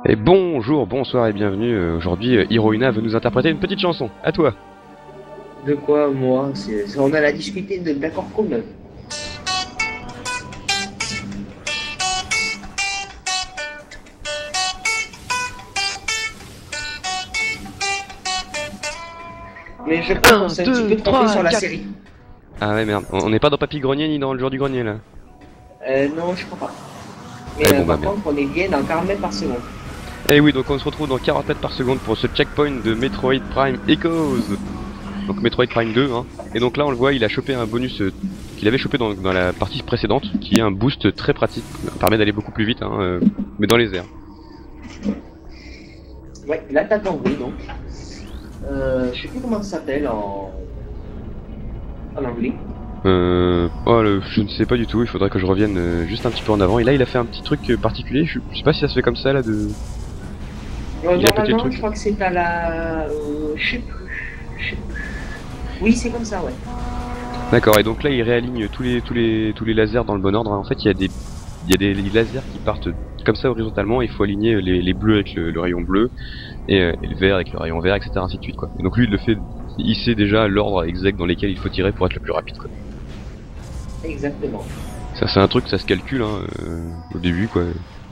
Et bonjour, bonsoir et bienvenue. Aujourd'hui, Hiroina veut nous interpréter une petite chanson. À toi. De quoi, moi? On en a discuté d'accords communs. Mais je crois qu'on Un, s'est un petit peu 2, trompé 3, sur la 4. série. Ah ouais merde, on n'est pas dans Papy Grenier ni dans le jour du grenier là. Non, je crois pas. Eh Mais bon bah par merde. contre, on est bien dans 40 mètres par seconde. Et oui, donc on se retrouve dans 40 mètres par seconde pour ce checkpoint de Metroid Prime Echoes. Donc Metroid Prime 2, hein. Et donc là on le voit, il a chopé un bonus qu'il avait chopé dans la partie précédente, qui est un boost très pratique, qui permet d'aller beaucoup plus vite, hein, mais dans les airs. Ouais, là t'as compris donc. Je sais plus comment ça s'appelle en anglais. Je ne sais pas du tout, il faudrait que je revienne juste un petit peu en avant. Et là il a fait un petit truc particulier, je sais pas si ça se fait comme ça là de... Il a pété le Normalement, truc. je crois que c'est à la. Je sais plus. Je sais plus. Oui, c'est comme ça, ouais. D'accord, et donc là il réaligne tous les lasers dans le bon ordre, hein. En fait il y a des lasers qui partent comme ça horizontalement, il faut aligner les bleus avec le rayon bleu, et le vert avec le rayon vert, etc. ainsi de suite quoi. Et donc lui il le fait, il sait déjà l'ordre exact dans lesquels il faut tirer pour être le plus rapide quoi. Exactement. Ça c'est un truc, ça se calcule hein, au début quoi.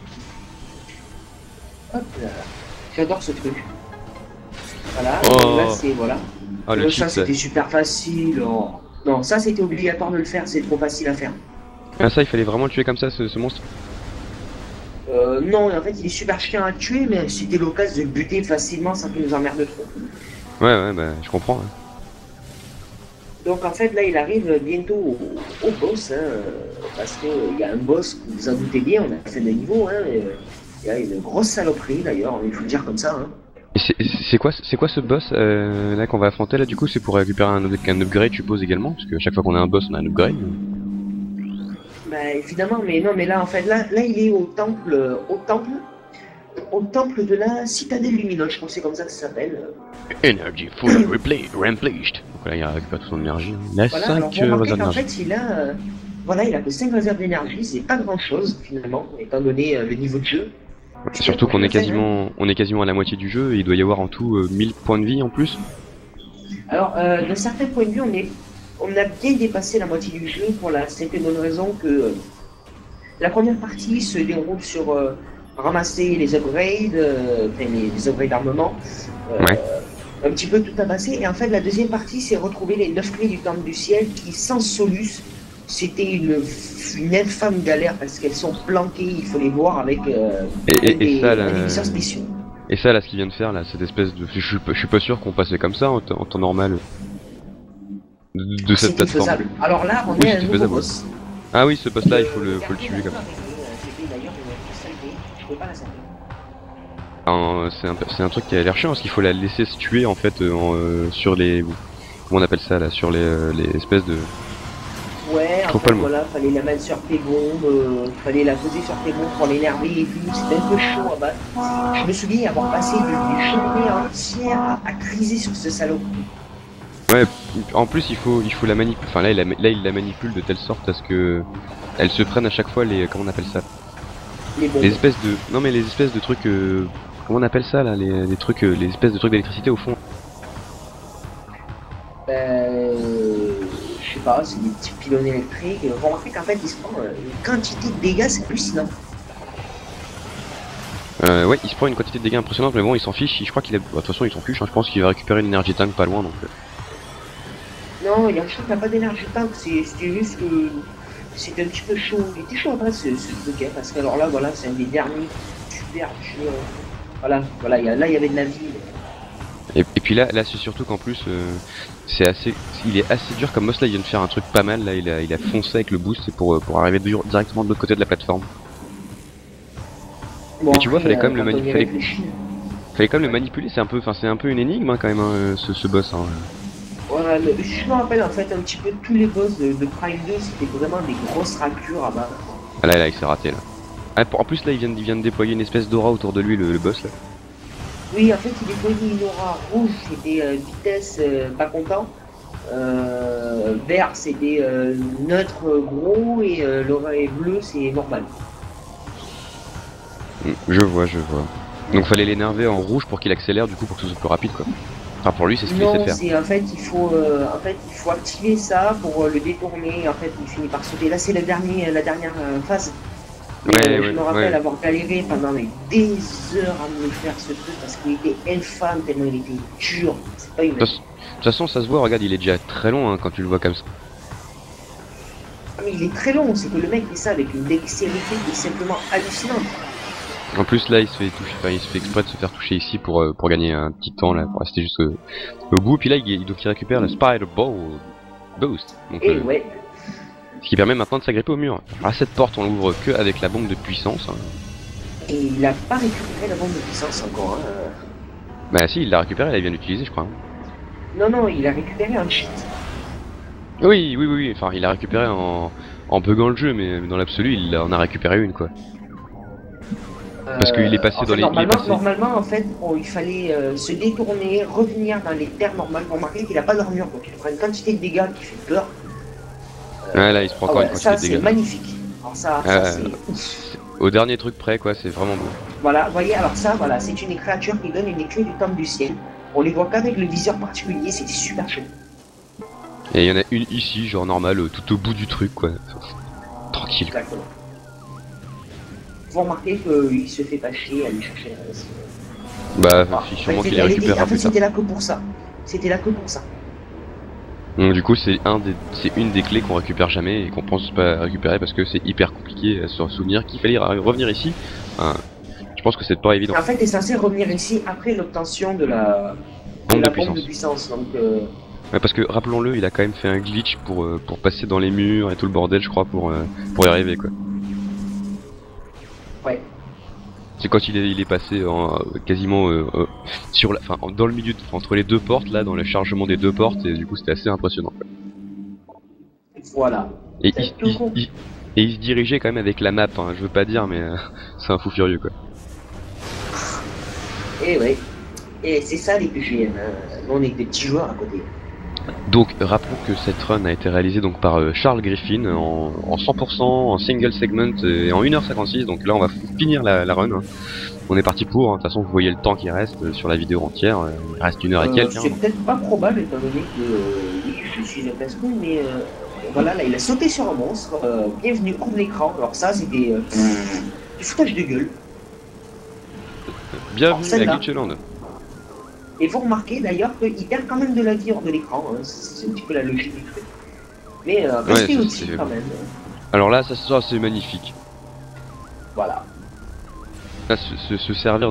Hop là. J'adore ce truc. Voilà, Oh, là c'est. Voilà. ah le Ça cheat là. c'était super facile. Oh. Non, ça c'était obligatoire de le faire, c'est trop facile à faire. Ah ça il fallait vraiment le tuer comme ça ce monstre. Non, en fait il est super chiant à tuer, mais c'était l'occasion de le buter facilement sans qu'il nous emmerde trop. Ouais bah je comprends hein. Donc en fait là il arrive bientôt au boss, hein, parce qu'il y a un boss, vous vous en doutez bien, on a fait des niveaux, hein, il y a une grosse saloperie d'ailleurs, il faut le dire comme ça. Hein. Et c'est quoi ce boss là qu'on va affronter là du coup? C'est pour récupérer un upgrade je suppose également, parce que chaque fois qu'on a un boss on a un upgrade. Bah évidemment, mais non, mais là en fait là il est au temple de la citadelle lumineuse, je crois que c'est comme ça que ça s'appelle. Energy fully replenished. Donc là il récupère toute son énergie. Il a Voilà, alors 5 vous remarquez réserves qu'en d'énergie. fait voilà, il a que 5 réserves d'énergie, c'est pas grand chose finalement, étant donné le niveau de jeu. Putain, Surtout comment qu'on je est le fais, hein. quasiment à la moitié du jeu et il doit y avoir en tout 1000 points de vie en plus. Alors, d'un certain point de vue, on a bien dépassé la moitié du jeu pour la simple et bonne raison que la première partie se déroule sur ramasser les upgrades, enfin les upgrades d'armement, euh, Ouais. un petit peu tout amasser. Et en fait, la deuxième partie, c'est retrouver les 9 clés du temple du ciel qui, sans Solus, c'était une infâme galère parce qu'elles sont planquées, il faut les voir avec Et ça là, des émissaires spéciaux. ce qu'il vient de faire là, cette espèce de... Je suis pas sûr qu'on passait comme ça en temps normal de cette C'était plateforme. faisable. Alors là, on Oui est à un c'était nouveau faisable. boss. Ah oui ce boss là il faut le tuer comme ça. C'était d'ailleurs une salvé, je peux pas la salver. C'est un truc qui a l'air chiant parce qu'il faut la laisser se tuer en fait sur les... Comment on appelle ça là? Sur les espèces de... Ouais, Je en trouve fait, pas le mot. voilà, fallait la mettre sur tes bombes, fallait la poser sur tes bombes pour l'énerver et tout, c'était un peu chaud à battre. Je me souviens avoir passé des journées entières à criser sur ce salaud. Ouais, en plus il faut la manipuler, enfin là il la manipule de telle sorte à ce que elles se prennent à chaque fois les, comment on appelle ça? Les bombes. Les espèces de, non mais les espèces de trucs, comment on appelle ça là? Les trucs, les espèces de trucs d'électricité au fond. Je sais pas, c'est des petits pylônes électriques. Vous remarquez qu'en fait, il se prend une quantité de dégâts, c'est hallucinant. Ouais, il se prend une quantité de dégâts impressionnante mais bon il s'en fiche, je crois qu'il a, bah, de toute façon il s'en fiche, hein. Je pense qu'il va récupérer une énergie tank pas loin donc. Non, il y a un truc qui n'a pas d'énergie tank, c'était juste que c'était un petit peu chaud. Il était chaud après ce truc, hein, parce que alors là, voilà, c'est un des derniers super jeux. Voilà, là il y avait de la vie. Et puis là c'est surtout qu'en plus il est assez dur comme boss là, il vient de faire un truc pas mal là, il a foncé avec le boost c'est pour arriver directement de l'autre côté de la plateforme. Bon, Mais tu vois, après, fallait quand même quand on y réfléchit. fallait quand même le manipuler, c'est un peu une énigme hein, quand même hein, ce boss hein. Voilà, je me rappelle en fait un petit peu tous les boss de Prime 2, c'était vraiment des grosses raclures à battre. Ah là il s'est raté là. Ah, en plus là il vient de déployer une espèce d'aura autour de lui le boss là. Oui, en fait, il déployait une aura rouge, c'était vitesse pas content. Vert, c'était neutre gros, et l'aura bleue, c'est normal. Je vois. Donc fallait l'énerver en rouge pour qu'il accélère du coup pour que ce soit plus rapide quoi. Enfin pour lui c'est ce qu'il Non, sait faire. c'est en fait il faut activer ça pour le détourner. En fait, il finit par sauter. Là, c'est la dernière phase. Mais je me rappelle avoir galéré pendant des heures à me faire ce truc parce qu'il était infâme tellement il était dur. C'est pas humain. De toute façon ça se voit, regarde il est déjà très long hein, quand tu le vois comme ça. Ah, mais il est très long, c'est que le mec fait ça avec une dextérité qui est simplement hallucinante. En plus là il se fait toucher, enfin il se fait exprès de se faire toucher ici pour gagner un petit temps là, pour rester juste au bout. Puis là il récupère le Spider Boost. Donc, Ouais. ce qui permet maintenant de s'agripper au mur. Alors cette porte on l'ouvre que avec la bombe de puissance. Hein. Et il n'a pas récupéré la bombe de puissance encore. Hein. Bah si il l'a récupéré, il vient d'utiliser je crois. Hein. Non, il a récupéré un cheat. Oui, enfin il a récupéré en buguant le jeu, mais dans l'absolu il en a récupéré une quoi. Parce qu'il est passé dans les... Normalement, en fait, il fallait se détourner, revenir dans les terres normales pour marquer qu'il n'a pas d'armure. Donc il prend une quantité de dégâts qui fait peur. Ouais, là il se prend encore une quantité de dégâts. Ça c'est magnifique. Alors ça c'est... Au dernier truc près quoi, c'est vraiment beau. Voilà, vous voyez, alors ça, voilà, c'est une créature qui donne une clé du temple du ciel. On les voit qu'avec le viseur particulier, c'était super chaud. Et il y en a une ici, genre normale, tout au bout du truc quoi. Tranquille. Exactement. Vous remarquez qu'il se fait pas chier à aller chercher la reste. Bah, sûrement qu'il les récupérera plus tard. C'était là que pour ça. C'était là que pour ça. Donc du coup c'est une des clés qu'on récupère jamais et qu'on pense pas récupérer parce que c'est hyper compliqué à se souvenir qu'il fallait revenir ici. Je pense que c'est pas évident. En fait t'es censé revenir ici après l'obtention de la bombe de puissance. Donc, ouais, parce que rappelons-le, il a quand même fait un glitch pour passer dans les murs et tout le bordel je crois pour y arriver quoi. Ouais. C'est quand il est passé quasiment sur dans le milieu, entre les deux portes là, dans le chargement des deux portes, et du coup c'était assez impressionnant. Quoi. Voilà. Et il se dirigeait quand même avec la map, hein, je veux pas dire, mais c'est un fou furieux quoi. Et ouais. Et c'est ça les PGM. Hein. Nous on est des petits joueurs à côté. Donc rappelons que cette run a été réalisée donc par Charles Griffin en 100% en single segment et en 1h56, donc là on va finir la run. Hein. On est parti pour, de toute façon vous voyez le temps qui reste sur la vidéo entière, il reste 1h et quelques. C'est peut-être pas probable étant donné que oui, je suis un casse-couille, mais voilà, là il a sauté sur un monstre, bienvenue, couvre l'écran, alors ça c'était du foutage de gueule. Bienvenue à Glitchland. Et vous remarquez d'ailleurs qu'il perd quand même de la vie hors de l'écran, hein. C'est un petit peu la logique du truc. Mais restez au-dessus quand même. Alors là, ça c'est magnifique. Voilà. Là, se servir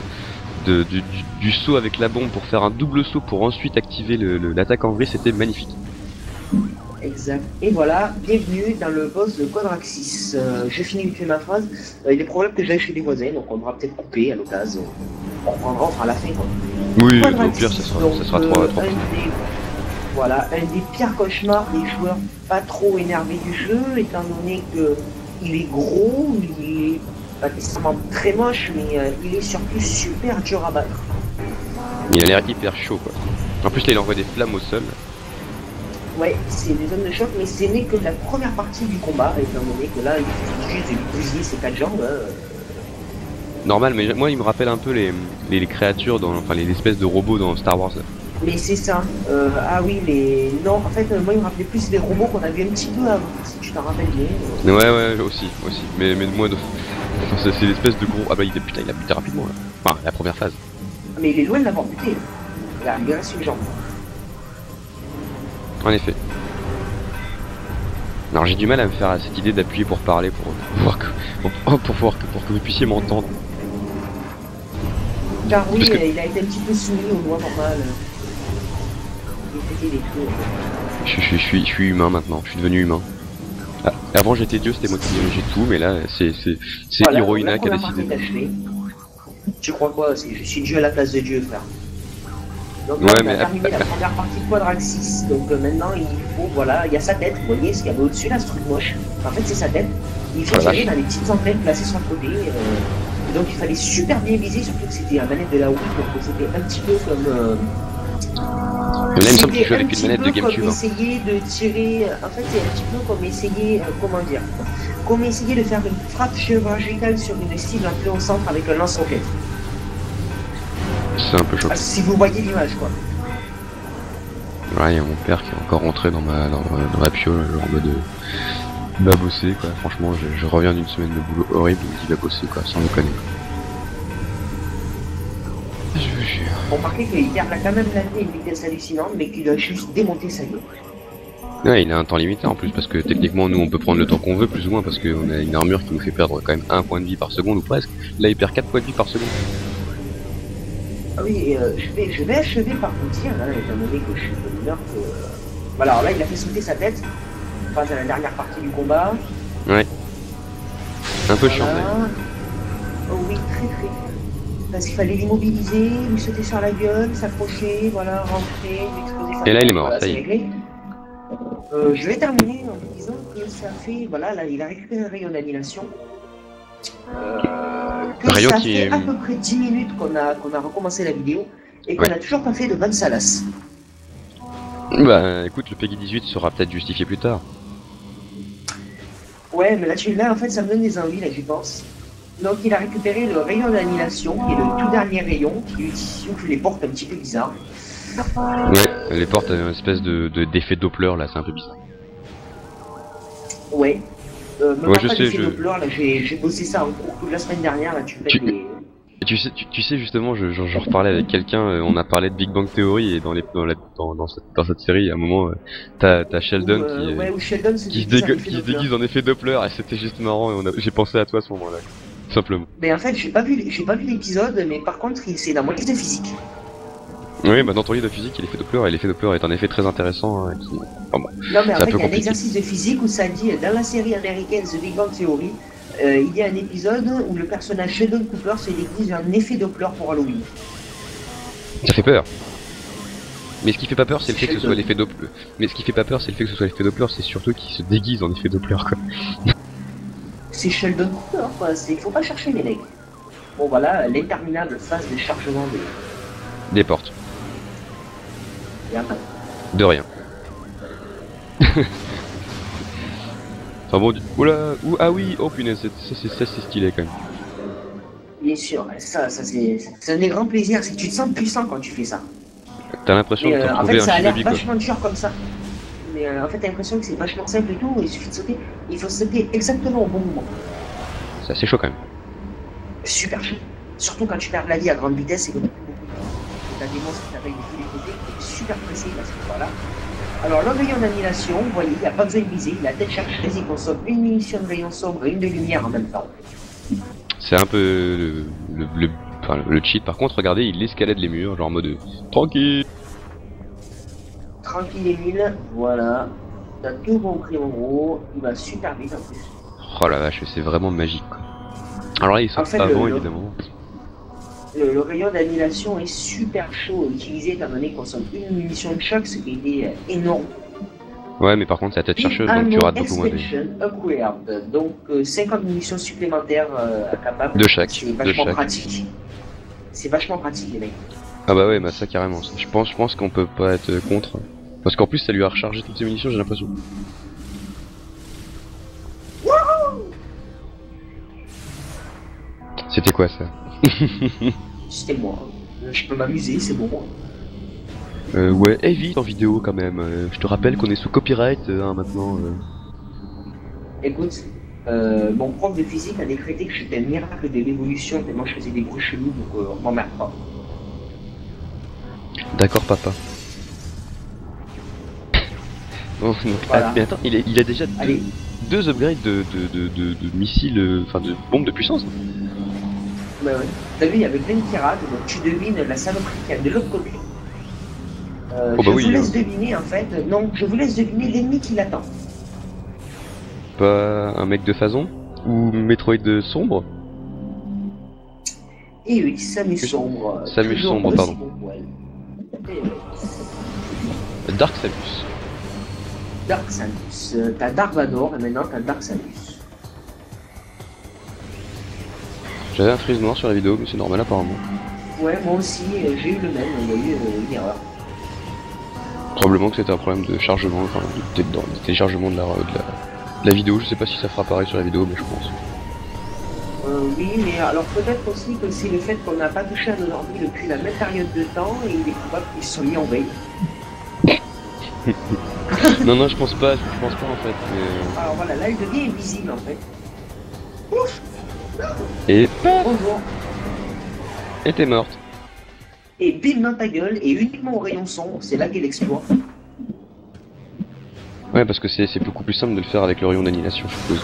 du saut avec la bombe pour faire un double saut pour ensuite activer l'attaque en vrille, c'était magnifique. Exact. Et voilà, bienvenue dans le boss de Quadraxis. Je finis vite fait ma phrase. Il est probable que j'aille chez les voisins, donc on devra peut-être couper à l'occasion. On reprendra, on fera la fin quoi. Oui, au pire, ça sera 3 Voilà, un des pires cauchemars des joueurs pas trop énervés du jeu, étant donné que il est gros, il est pas nécessairement très moche, mais il est surtout super dur à battre. Il a l'air hyper chaud quoi. En plus là il envoie des flammes au sol. Ouais, c'est des zones de choc, mais ce n'est que la première partie du combat, étant donné que là il faut juste de lui bousiller ses 4 jambes. Normal, mais moi il me rappelle un peu les créatures, enfin les espèces de robots dans Star Wars. Mais c'est ça. Ah oui, mais non, en fait, moi il me rappelait plus des robots qu'on a vu un petit peu avant, si tu t'en rappelles bien. Ouais, aussi. Mais moi, c'est l'espèce de gros. Ah bah il a buté rapidement là. Enfin, la première phase. Mais il est loin de l'avoir buté. Il reste une jambe. En effet. Alors j'ai du mal à me faire à cette idée d'appuyer pour parler, pour que vous puissiez m'entendre. Car oui, il a été un petit peu soumis aux lois normales. Je suis humain maintenant, je suis devenu humain. Ah, avant j'étais Dieu, c'était moi qui dirigeais tout, mais là c'est voilà, Hiroina qui a décidé. Tu crois quoi? Je suis Dieu à la place de Dieu, frère. Donc ouais, là, on a terminé la première partie de Quadraxis, donc maintenant il faut, voilà, il y a sa tête, vous voyez ce qu'il y avait au-dessus là, ce truc moche. En fait c'est sa tête, il faut tirer dans les petites antennes placées sur le côté, et donc il fallait super bien viser, surtout que c'était la manette de la Wii, donc c'était un petit peu comme... Là il me semble qu'il joue avec une manette de GameCube. Comme essayer de tirer, en fait c'est un petit peu comme essayer, comment dire, comme essayer de faire une frappe chirurgicale sur une cible un peu au centre avec un lance-roquette. C'est un peu choquant. Ah, si vous voyez l'image, quoi. Ouais, il y a mon père qui est encore rentré dans ma piole, genre en mode va bosser quoi. Franchement, je reviens d'une semaine de boulot horrible, il va bosser quoi, sans déconner. Je vous jure. Remarquez qu'il garde quand même l'année une vitesse hallucinante, mais qu'il doit juste démonter sa gueule. Ouais, il a un temps limité en plus, parce que techniquement, nous on peut prendre le temps qu'on veut, plus ou moins, parce qu'on a une armure qui nous fait perdre quand même 1 point de vie par seconde ou presque. Là, il perd 4 points de vie par seconde. Ah oui, je vais achever par vous dire, hein, étant donné que je suis mineur, que... Voilà, alors là, il a fait sauter sa tête, face à la dernière partie du combat. Ouais. Un peu Voilà. chiant, d'ailleurs. Oh oui, très. Parce qu'il fallait l'immobiliser, lui sauter sur la gueule, s'approcher, voilà, rentrer, lui exploser sa tête. Et là, il est mort, voilà, ça y c'est est. réglé. Je vais terminer en vous disant que ça fait, voilà, là, il a récupéré un rayon d'annihilation. Que Rayon ça qui fait est- à peu près 10 minutes qu'on a recommencé la vidéo et qu'on Ouais. n'a toujours pas fait de Van Salas. Bah écoute, le Peggy 18 sera peut-être justifié plus tard. Ouais, mais là, en fait, ça me donne des envies, là, j'y pense. Donc, il a récupéré le rayon d'annihilation, qui est le tout dernier rayon, qui ouvre les portes un petit peu bizarres. Ouais, les portes ont une espèce d'effet Doppler là, c'est un peu bizarre. Ouais. Ouais, je sais, je... Doppler, là, j'ai bossé ça en cours toute la semaine dernière, là, tu fais des... Et tu sais justement, j'en reparlais avec quelqu'un, on a parlé de Big Bang Theory et dans cette série, à un moment, t'as Sheldon où Sheldon qui se déguise en effet Doppler et c'était juste marrant et j'ai pensé à toi à ce moment-là, tout simplement. Mais en fait, j'ai pas vu l'épisode, mais par contre, c'est dans mon livre de physique. Oui, bah dans ton livre de physique, l'effet Doppler, et l'effet Doppler est un effet très intéressant. Hein, enfin, bon, non, mais en fait, il y a un compliqué. exercice de physique où ça dit, dans la série américaine The Big Bang Theory, il y a un épisode où le personnage Sheldon Cooper se déguise en effet Doppler pour Halloween. Ça fait peur. Mais ce qui fait pas peur, c'est le fait que ce Sheldon. soit l'effet Doppler. Mais ce qui fait pas peur, c'est le fait que ce soit l'effet Doppler, c'est surtout qu'il se déguise en effet Doppler, quoi. C'est Sheldon Cooper, quoi. Faut pas chercher les mecs. Bon, voilà, l'interminable phase de chargement Des portes. des... De rien. Enfin bon, oula, ah oui, oh punaise, ça c'est stylé quand même. Bien sûr, ça c'est un des grands plaisirs, c'est que tu te sens puissant quand tu fais ça. T'as l'impression de te En retrouver fait, un ça a l'air shinobi quoi. vachement dur comme ça. Mais en fait, t'as l'impression que c'est vachement simple et tout, il suffit de sauter. Il faut sauter exactement au bon moment. C'est assez chaud quand même. Super chaud. Surtout quand tu perds la vie à grande vitesse et que t'as des monstres qui t'attaquent de tous les côtés, t'es super pressé parce que voilà. Alors le rayon d'annihilation, vous voyez, il n'y a pas besoin de viser, il a tête chercheuse, il consomme une munition de rayon sombre et une de lumière en même temps. C'est un peu le cheat. Par contre, regardez, il escalade les murs, genre en mode tranquille. Tranquille Emile, voilà. T'as tout compris en gros, il va super vite en plus. Oh la vache, c'est vraiment magique quoi. Alors là, ils sont En fait, avant évidemment. Le rayon d'annihilation est super chaud à utiliser étant donné qu'on consomme une munition de choc, ce qui est énorme. Ouais, mais par contre, c'est la tête chercheuse, donc tu rates beaucoup moins de vie. Upgrade. Donc 50 munitions supplémentaires capables. De chaque. C'est vachement pratique. C'est vachement pratique les mecs. Ah bah ouais, bah ça carrément. Je pense qu'on peut pas être contre. Parce qu'en plus, ça lui a rechargé toutes ses munitions, j'ai l'impression. C'était quoi ça? C'était moi. Je peux m'amuser, c'est bon. Ouais, évite en vidéo quand même. Je te rappelle qu'on est sous copyright hein, maintenant. Écoute, mon prof de physique a décrété que j'étais un miracle de l'évolution tellement je faisais des bruits chelous, donc on m'emmerde pas. D'accord, papa. Bon, donc, Voilà. mais attends, il a déjà Allez. deux upgrades de missiles, enfin de bombes de puissance. Bah ouais. T'as vu, il y avait plein de tirades, donc tu devines la saloperie qu'il y a de l'autre côté. Oh bah je oui, vous laisse deviner en fait, non, je vous laisse deviner l'ennemi qui l'attend. Pas un mec de Phazon? Ou Metroid de sombre? Et oui, Samus Sombre. Samus toujours Sombre, aussi pardon. bon poil. Et oui. Dark Samus. Dark Samus. T'as Dark Vador et maintenant t'as Dark Samus. J'avais un frise noir sur la vidéo, mais c'est normal apparemment. Ouais, moi aussi, j'ai eu le même, il y a eu une erreur. Probablement que c'était un problème de chargement, enfin de téléchargement de la vidéo. Je sais pas si ça fera pareil sur la vidéo, mais je pense. Oui, mais alors peut-être aussi que c'est le fait qu'on n'a pas touché à nos ordi depuis la même période de temps et il est probable qu'ils se sont mis en veille. Non, non, je pense pas en fait. Mais... Alors voilà, là il devient invisible en fait. Ouf. Et Bonjour. t'es morte. Et bim dans ta gueule, et uniquement au rayon sombre, c'est là qu'est l'exploit. Ouais, parce que c'est beaucoup plus simple de le faire avec le rayon d'annihilation, je suppose.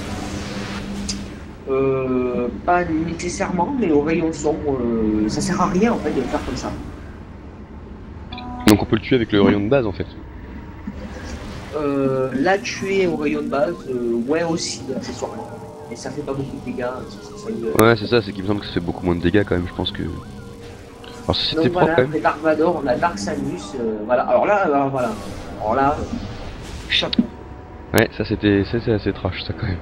Pas nécessairement, mais au rayon sombre, ça sert à rien en fait de le faire comme ça. Donc on peut le tuer avec le rayon de base en fait. Là, tuer au rayon de base, ouais aussi, accessoirement. Mais ça fait pas beaucoup de dégâts. Ouais, c'est ça, c'est qu'il me semble que ça fait beaucoup moins de dégâts quand même, je pense que... Alors ça c'était Donc propre voilà, quand même. après Dark Vador, on a Dark Samus, voilà. Alors là, chapeau. Ouais, ça c'était assez trash ça quand même.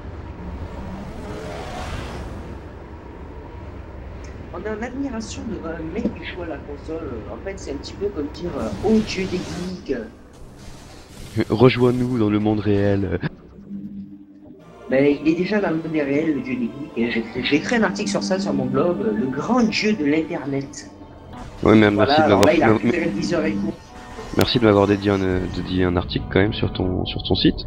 On est en admiration de un mec qui joue à la console. En fait, c'est un petit peu comme dire oh Dieu des geeks. Rejoins-nous dans le monde réel. Mais il est déjà dans le monde réel, le dieu des geeks. J'ai écrit un article sur ça sur mon blog, le grand dieu de l'internet. Ouais, mais Voilà, merci de alors m'avoir... là, il a récupéré le viseur écho. Merci de m'avoir dédié un article quand même sur ton site.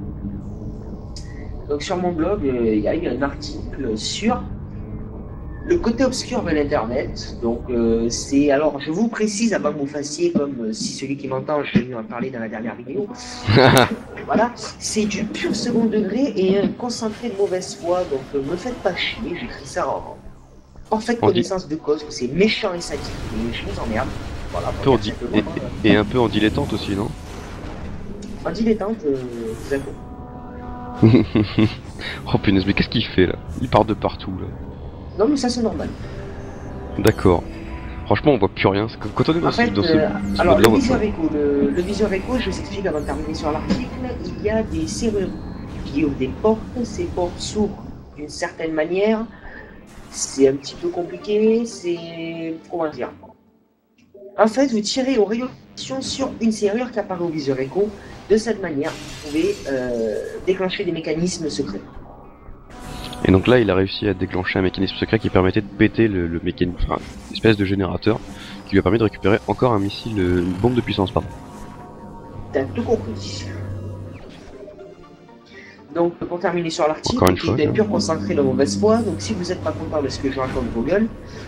Donc sur mon blog, il y a eu un article sur le côté obscur de l'internet. Donc c'est, alors je vous précise avant que vous fassiez comme si celui qui m'entend, je vais en parler dans la dernière vidéo. Voilà, c'est du pur second degré et un concentré de mauvaise foi. Donc me faites pas chier, j'écris ça en parfaite connaissance de cause, que c'est méchant et sadique, et je vous emmerde. Voilà, Un peu en et un peu en dilettante aussi, non? en dilettante, exactement. Oh punaise, mais qu'est-ce qu'il fait là? Il part de partout là. Non mais ça c'est normal. D'accord. Franchement, on voit plus rien. Quand on est En fait, dans ce alors mode-là, le on viseur voit... écho, le viseur écho, je vous explique avant de terminer sur l'article, il y a des serrures qui ouvrent des portes, ces portes s'ouvrent d'une certaine manière, c'est un petit peu compliqué, c'est... comment dire? En fait, vous tirez au rayon sur une serrure qui apparaît au viseur écho, de cette manière, vous pouvez déclencher des mécanismes secrets. Et donc là, il a réussi à déclencher un mécanisme secret qui permettait de péter le mécanisme, enfin, une espèce de générateur qui lui a permis de récupérer encore un missile, une bombe de puissance, pardon. T'as tout compris. Donc, pour terminer sur Encore une l'article, fois, qui est un pur concentré de mauvaise foi, donc si vous n'êtes pas content de ce que je raconte vos gueules,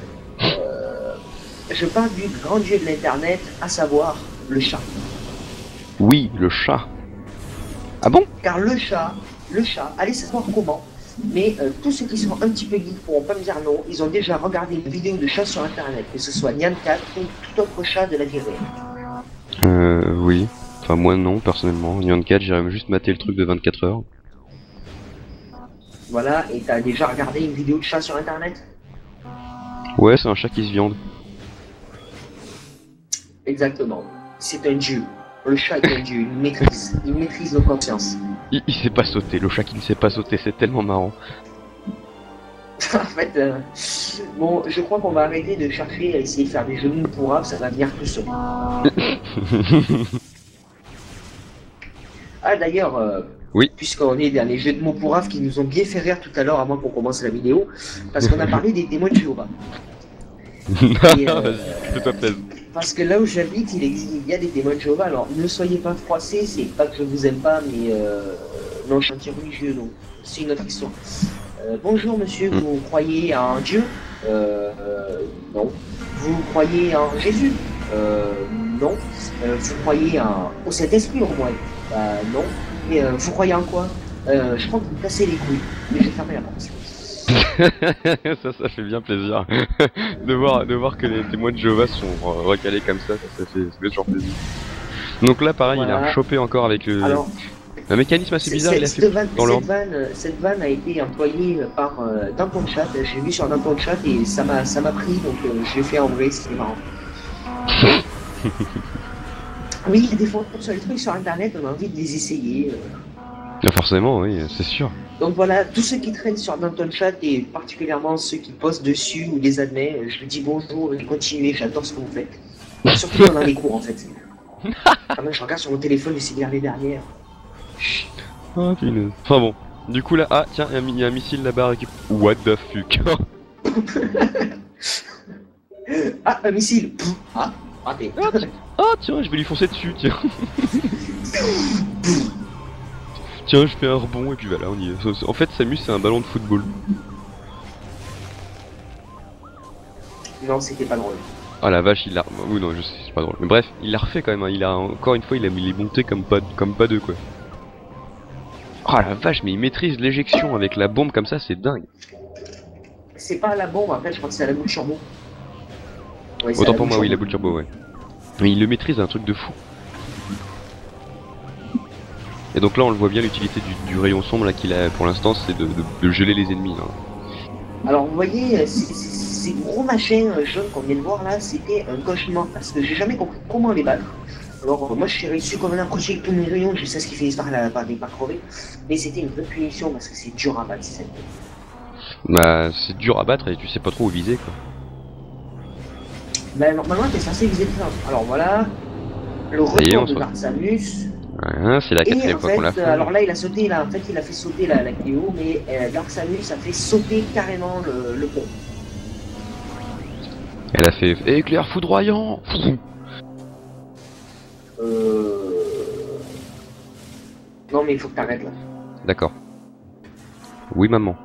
je parle du grand dieu de l'internet, à savoir le chat. Oui, le chat. Ah bon? Car le chat, allez savoir comment, mais tous ceux qui sont un petit peu geeks pourront pas me dire non, ils ont déjà regardé une vidéo de chat sur internet, que ce soit Nyan Cat ou tout autre chat de la vie réelle. Oui. Enfin, moi non, personnellement. Nyan 4, j'irais juste mater le truc de 24 heures. Voilà, et t'as déjà regardé une vidéo de chat sur internet? Ouais, c'est un chat qui se viande. Exactement. C'est un dieu. Le chat est un dieu, il maîtrise nos consciences. Il sait pas sauter, le chat qui ne sait pas sauter, c'est tellement marrant. En fait, bon, je crois qu'on va arrêter de chercher à essayer de faire des jeux de mots pourrables, ça va venir tout seul. Ah d'ailleurs, oui. Puisqu'on est dans les jeux de mots pourrables qui nous ont bien fait rire tout à l'heure avant qu'on commence la vidéo, parce qu'on a parlé des témoins de Jéhovah. Et, Vas-y, fais-toi plaisir. Parce que là où j'habite, il y a des témoins de Jéhovah. Alors ne soyez pas froissés, c'est pas que je vous aime pas, mais non, je suis anti-religieux, donc c'est une autre histoire. Bonjour monsieur, vous croyez en Dieu? Non. Vous croyez en Jésus? Non. Vous croyez au Saint-Esprit au moins? Non. Mais vous croyez en quoi? Je crois que vous me cassez les couilles, mais je vais fermer la porte. Ça fait bien plaisir de voir que les témoins de Jéhovah sont recalés comme ça fait toujours plaisir. Donc là pareil, voilà. Il a chopé encore avec un mécanisme assez bizarre, il a fait dans l'ordre. Cette vanne a été employée par dans ton chat, j'ai vu sur dans ton chat et ça m'a pris, donc je l'ai fait en vrai, c'était marrant. Oui, il y a des fois sur les trucs sur internet, on a envie de les essayer. Forcément, oui, c'est sûr. Donc voilà, tous ceux qui traînent sur Danton Chat et particulièrement ceux qui postent dessus ou les admets, je vous dis bonjour et continuez, j'adore ce que vous faites. Surtout pendant les cours en fait. Quand même, je regarde sur mon téléphone, j'essaie de lire les dernières. Ah, punaise. Enfin bon, Du coup là, ah tiens, il y a un missile là-bas récup... What the fuck. Ah, un missile. Pff, ah, raté. Ah tiens, je vais lui foncer dessus, tiens. Tiens, je fais un rebond et puis voilà, on y est. En fait, Samus c'est un ballon de football. Non, c'était pas drôle. Ah la vache, il l'a... Oui non, je sais, c'est pas drôle. Mais bref, il l'a refait quand même, hein. Il a encore une fois, il a mis les montées comme pas deux quoi. Oh la vache, mais il maîtrise l'éjection avec la bombe comme ça, c'est dingue. C'est pas à la bombe, après je crois que c'est à la boule turbo. Ouais, c'est à Autant la pour boule moi, oui, la turbo. boule turbo, ouais. Mais il le maîtrise, un truc de fou. Et donc là, on le voit bien, l'utilité du rayon sombre là qu'il a pour l'instant, c'est de geler les ennemis. Là. Alors vous voyez, ces gros machins jaunes qu'on vient de voir là, c'était un cauchemar parce que j'ai jamais compris comment les battre. Alors moi je suis réussi comme un accroché avec tous mes rayons, je sais ce qui finissent par crever, mais c'était une vraie punition parce que c'est dur à battre cette. Bah, c'est dur à battre et tu sais pas trop où viser quoi. Bah normalement t'es censé viser le fin. Alors voilà, le Ça y est, retour on de se... Dark Samus. Ouais, c'est la Et quatrième en fois qu'on l'a fait, fait. alors là il a sauté, là, en fait il a fait sauter la Clio, mais Dark Samus a fait sauter carrément le pont. Elle a fait éclair foudroyant. Non mais il faut que t'arrêtes là. D'accord. Oui maman.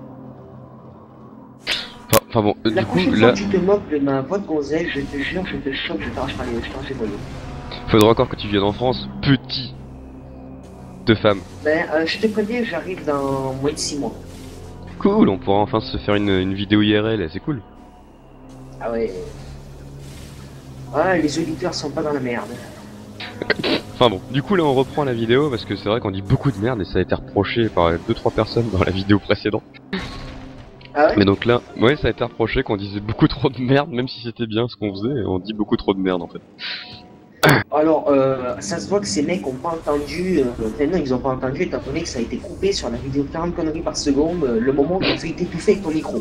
Enfin bon, La du coup prochaine fois là, que tu te moques de ma voix de gonzesse, je te jure, je te choque, je t'arrache les moyens. faudra encore que tu viennes en France, petit de femme. Ben, je te préviens, j'arrive dans moins de 6 mois. Cool, on pourra enfin se faire une vidéo IRL, c'est cool. Ah ouais. Ah, les auditeurs sont pas dans la merde. Enfin bon, du coup là on reprend la vidéo parce que c'est vrai qu'on dit beaucoup de merde et ça a été reproché par 2-3 personnes dans la vidéo précédente. Ah ouais. Mais donc là, ouais, ça a été reproché qu'on disait beaucoup trop de merde, même si c'était bien ce qu'on faisait, on dit beaucoup trop de merde en fait. Alors, ça se voit que ces mecs ont pas entendu, enfin non, ils ont pas entendu étant donné que ça a été coupé sur la vidéo 40 conneries par seconde, le moment où tu as fait t'étouffer avec ton micro.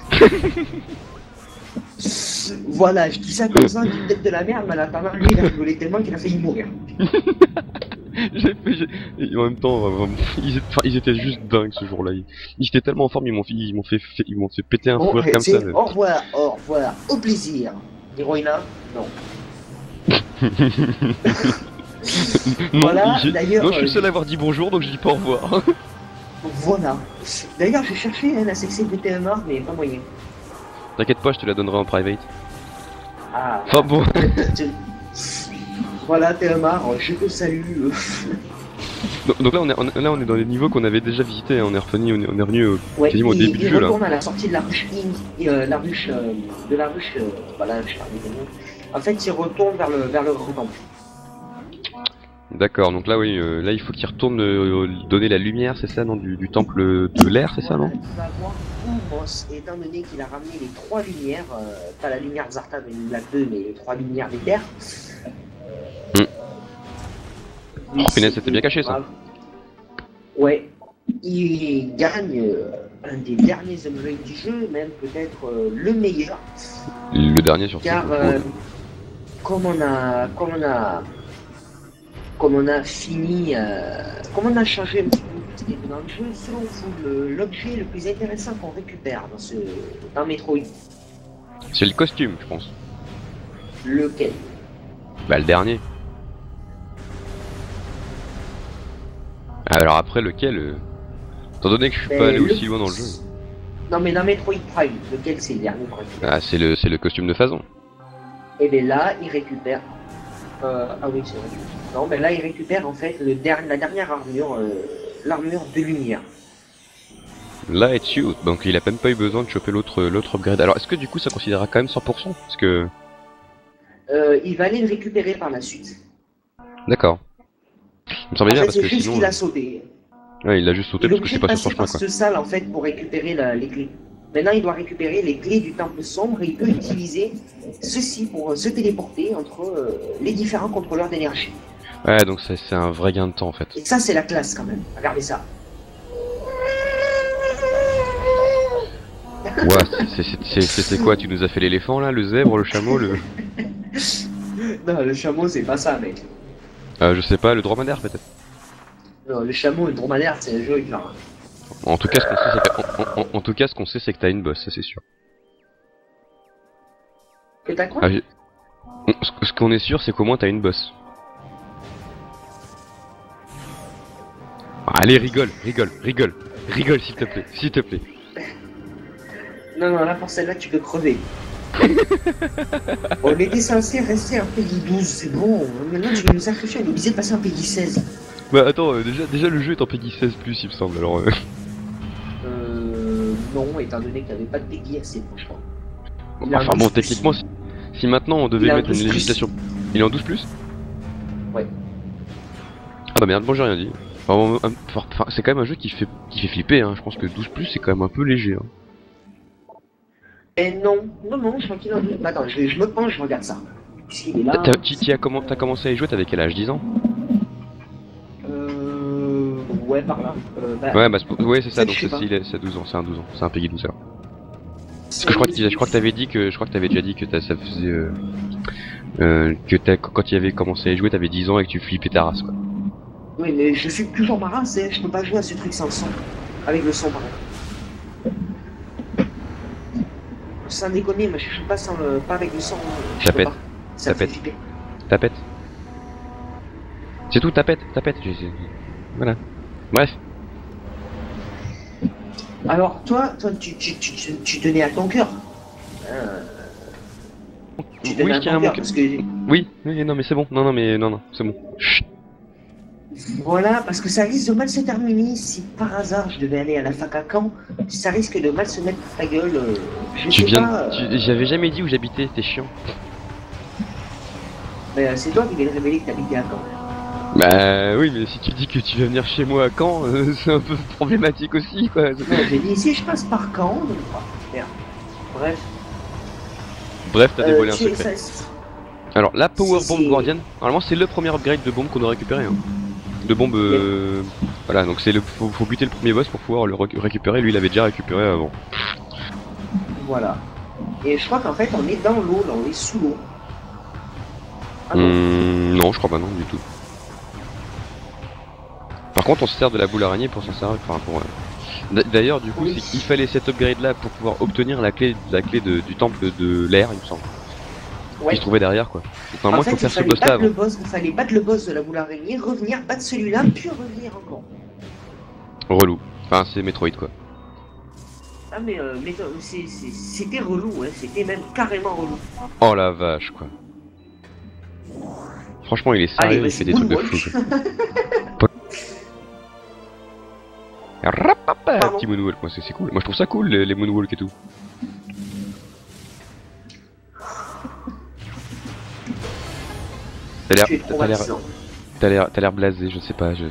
Voilà, je dis ça comme ça, tu peut-être de la merde, mais à l'attendant, lui, il a rigolé tellement qu'il a failli mourir. Et en même temps, ils étaient juste dingues ce jour-là. Ils étaient tellement en forme, ils m'ont fait péter un Bon, fou rire comme ça. c'est au revoir, au plaisir. Héroïna, non. Non, Voilà, d'ailleurs. non, je suis le seul à avoir dit bonjour, donc je dis pas au revoir. Voilà. D'ailleurs, j'ai cherché la sexy de TMR, mais pas moyen. T'inquiète pas, je te la donnerai en private. Ah. Enfin bon. Voilà, TMR, je te salue. Donc là, on est dans les niveaux qu'on avait déjà visités. Hein. On est revenu Ouais, quasiment au début du jeu il là. retourne à la sortie de la ruche la ruche, voilà, je parle des mots. En fait, il retourne vers le grand temple. D'accord, donc là oui, là il faut qu'il retourne donner la lumière, c'est ça, non, du temple de l'air, c'est ça, non? Il va voir Oumos, étant donné qu'il a ramené les 3 lumières, pas la lumière de Zartan et la 2, mais les 3 lumières des terres. Oh punaise, c'était bien caché ça. Ouais, il gagne un des derniers upgrades du jeu, même peut-être le meilleur. Le dernier surtout. Car comme on a fini, comme on a changé un petit peu dans le jeu, selon vous, l'objet le plus intéressant qu'on récupère dans Metroid, c'est le costume, je pense. lequel? Bah le dernier. Alors après lequel étant donné que je suis pas allé aussi loin dans le jeu. Non mais dans Metroid Prime, lequel c'est le dernier qu'on récupère? Ah c'est le costume de Phazon. Et bien là, il récupère... ah oui, c'est vrai. Non, mais là, il récupère en fait la dernière armure, l'armure de lumière. Light Suit, donc il a même pas eu besoin de choper l'autre upgrade. Alors est-ce que du coup ça considérera quand même 100%? Parce que... il va aller le récupérer par la suite. D'accord. Il me semblait bien parce que c'est juste sinon... qu'il a sauté. Ouais, il a juste sauté Il est parce que obligé c'est de pas sur passer son chemin par quoi. cette salle en fait pour récupérer les clés. Maintenant, il doit récupérer les clés du temple sombre et il peut utiliser ceci pour se téléporter entre les différents contrôleurs d'énergie. Ouais, donc c'est un vrai gain de temps en fait. Et ça, c'est la classe quand même. Regardez ça. Ouais, c'est quoi? Tu nous as fait l'éléphant là, le zèbre, le chameau, le... Non, le chameau, c'est pas ça, mec. je sais pas, le dromadaire peut-être? Non, le chameau et le dromadaire, c'est un jeu genre. En tout cas, ce qu'on sait, c'est en tout cas, ce qu'on sait, c'est que t'as une boss, ça c'est sûr. Que t'as quoi? Ah, ce qu'on est sûr, c'est qu'au moins t'as une boss. Allez, rigole, s'il te plaît, s'il te plaît. Non, non, là pour celle-là, tu peux crever. On était censé rester en Peggy 12, c'est bon. Maintenant, tu veux nous sacrifier, on est obligé de passer en Peggy 16. Bah attends, déjà le jeu est en Peggy 16+, il me semble, alors... Non, étant donné qu'il n'y avait pas de Peggy assez, franchement. Enfin bon, techniquement, si maintenant on devait mettre une plus. législation... Il est en 12+. Ouais. Ah bah merde, bon j'ai rien dit. Enfin, c'est quand même un jeu qui fait flipper, hein. Je pense que 12+, c'est quand même un peu léger. Hein. Eh non, je crois qu'il en a... Attends, je me penche, je regarde ça. Puisqu'il est là... T'as commencé à y jouer, t'avais quel âge, 10 ans? Ouais, par là. Ouais, bah ouais, c'est ça, donc je sais pas. c'est 12 ans, c'est un 12 ans, c'est un Peggy 12 alors. Parce que je crois que t'avais dit que, déjà dit que ça faisait... quand tu avais commencé à y jouer, t'avais 10 ans et que tu flippais ta race, quoi. Oui, mais je suis toujours ma race, hein. Je peux pas jouer à ce truc sans le son. Avec le son, pareil. Sans déconner, moi je joue pas, pas avec le son. Ça pète. Ça fait flipper. Tapette. C'est tout, tapette. Voilà. Bref. Alors, toi tu tenais à ton cœur. Tu tenais Oui, à je tiens à ton mon cœur, cœur. parce que... Oui, non, mais c'est bon. Non, c'est bon. Chut. Voilà, parce que ça risque de mal se terminer si par hasard je devais aller à la fac à Caen. Ça risque de mal se mettre ta gueule. J'avais jamais dit où j'habitais, c'était chiant. C'est toi qui viens de révéler que t'habitais à Caen. Bah oui, mais si tu dis que tu vas venir chez moi à Caen, c'est un peu problématique aussi, quoi. Non, j'ai dit si je passe par Caen, donc... Merde. Bref, t'as dévoilé un secret. Ça... Alors, la Power Bomb Guardian, normalement c'est le premier upgrade de bombe qu'on a récupéré. Hein. De bombe... Voilà, donc faut buter le premier boss pour pouvoir le récupérer, lui il avait déjà récupéré avant. Voilà. Et je crois qu'en fait on est dans l'eau, là, on est sous l'eau. Ah non, je crois pas, non, du tout. Par contre, on se sert de la boule araignée pour s'en servir, enfin pour... D'ailleurs, du coup, il fallait cet upgrade là pour pouvoir obtenir la clé du temple de l'air, il me semble. Ouais. Qui se trouvait derrière, quoi. Donc, normalement, il faut faire ce boss là avant. Il fallait battre le boss de la boule araignée, revenir, battre celui-là, puis revenir encore. Relou. Enfin, c'est Metroid, quoi. Ah, mais c'était relou, hein. C'était même carrément relou. Oh la vache, quoi. Franchement, il est sérieux, il fait des trucs de fou. Petit moonwalk, moi c'est cool. Moi je trouve ça cool les moonwalks et tout. T'as l'air blasé, je sais pas. Je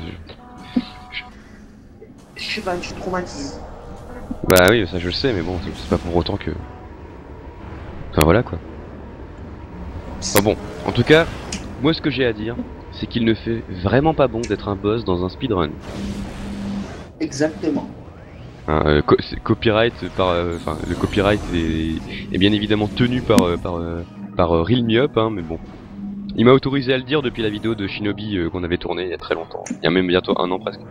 sais pas, tu te traumatises. Bah oui, ça je le sais, mais bon, c'est pas pour autant que... Enfin voilà quoi. Enfin bon, en tout cas, moi ce que j'ai à dire, c'est qu'il ne fait vraiment pas bon d'être un boss dans un speedrun. Exactement. Copyright par, enfin le copyright est bien évidemment tenu par Real Me Up, hein, mais bon. Il m'a autorisé à le dire depuis la vidéo de Shinobi qu'on avait tournée il y a très longtemps. Il y a même bientôt 1 an presque.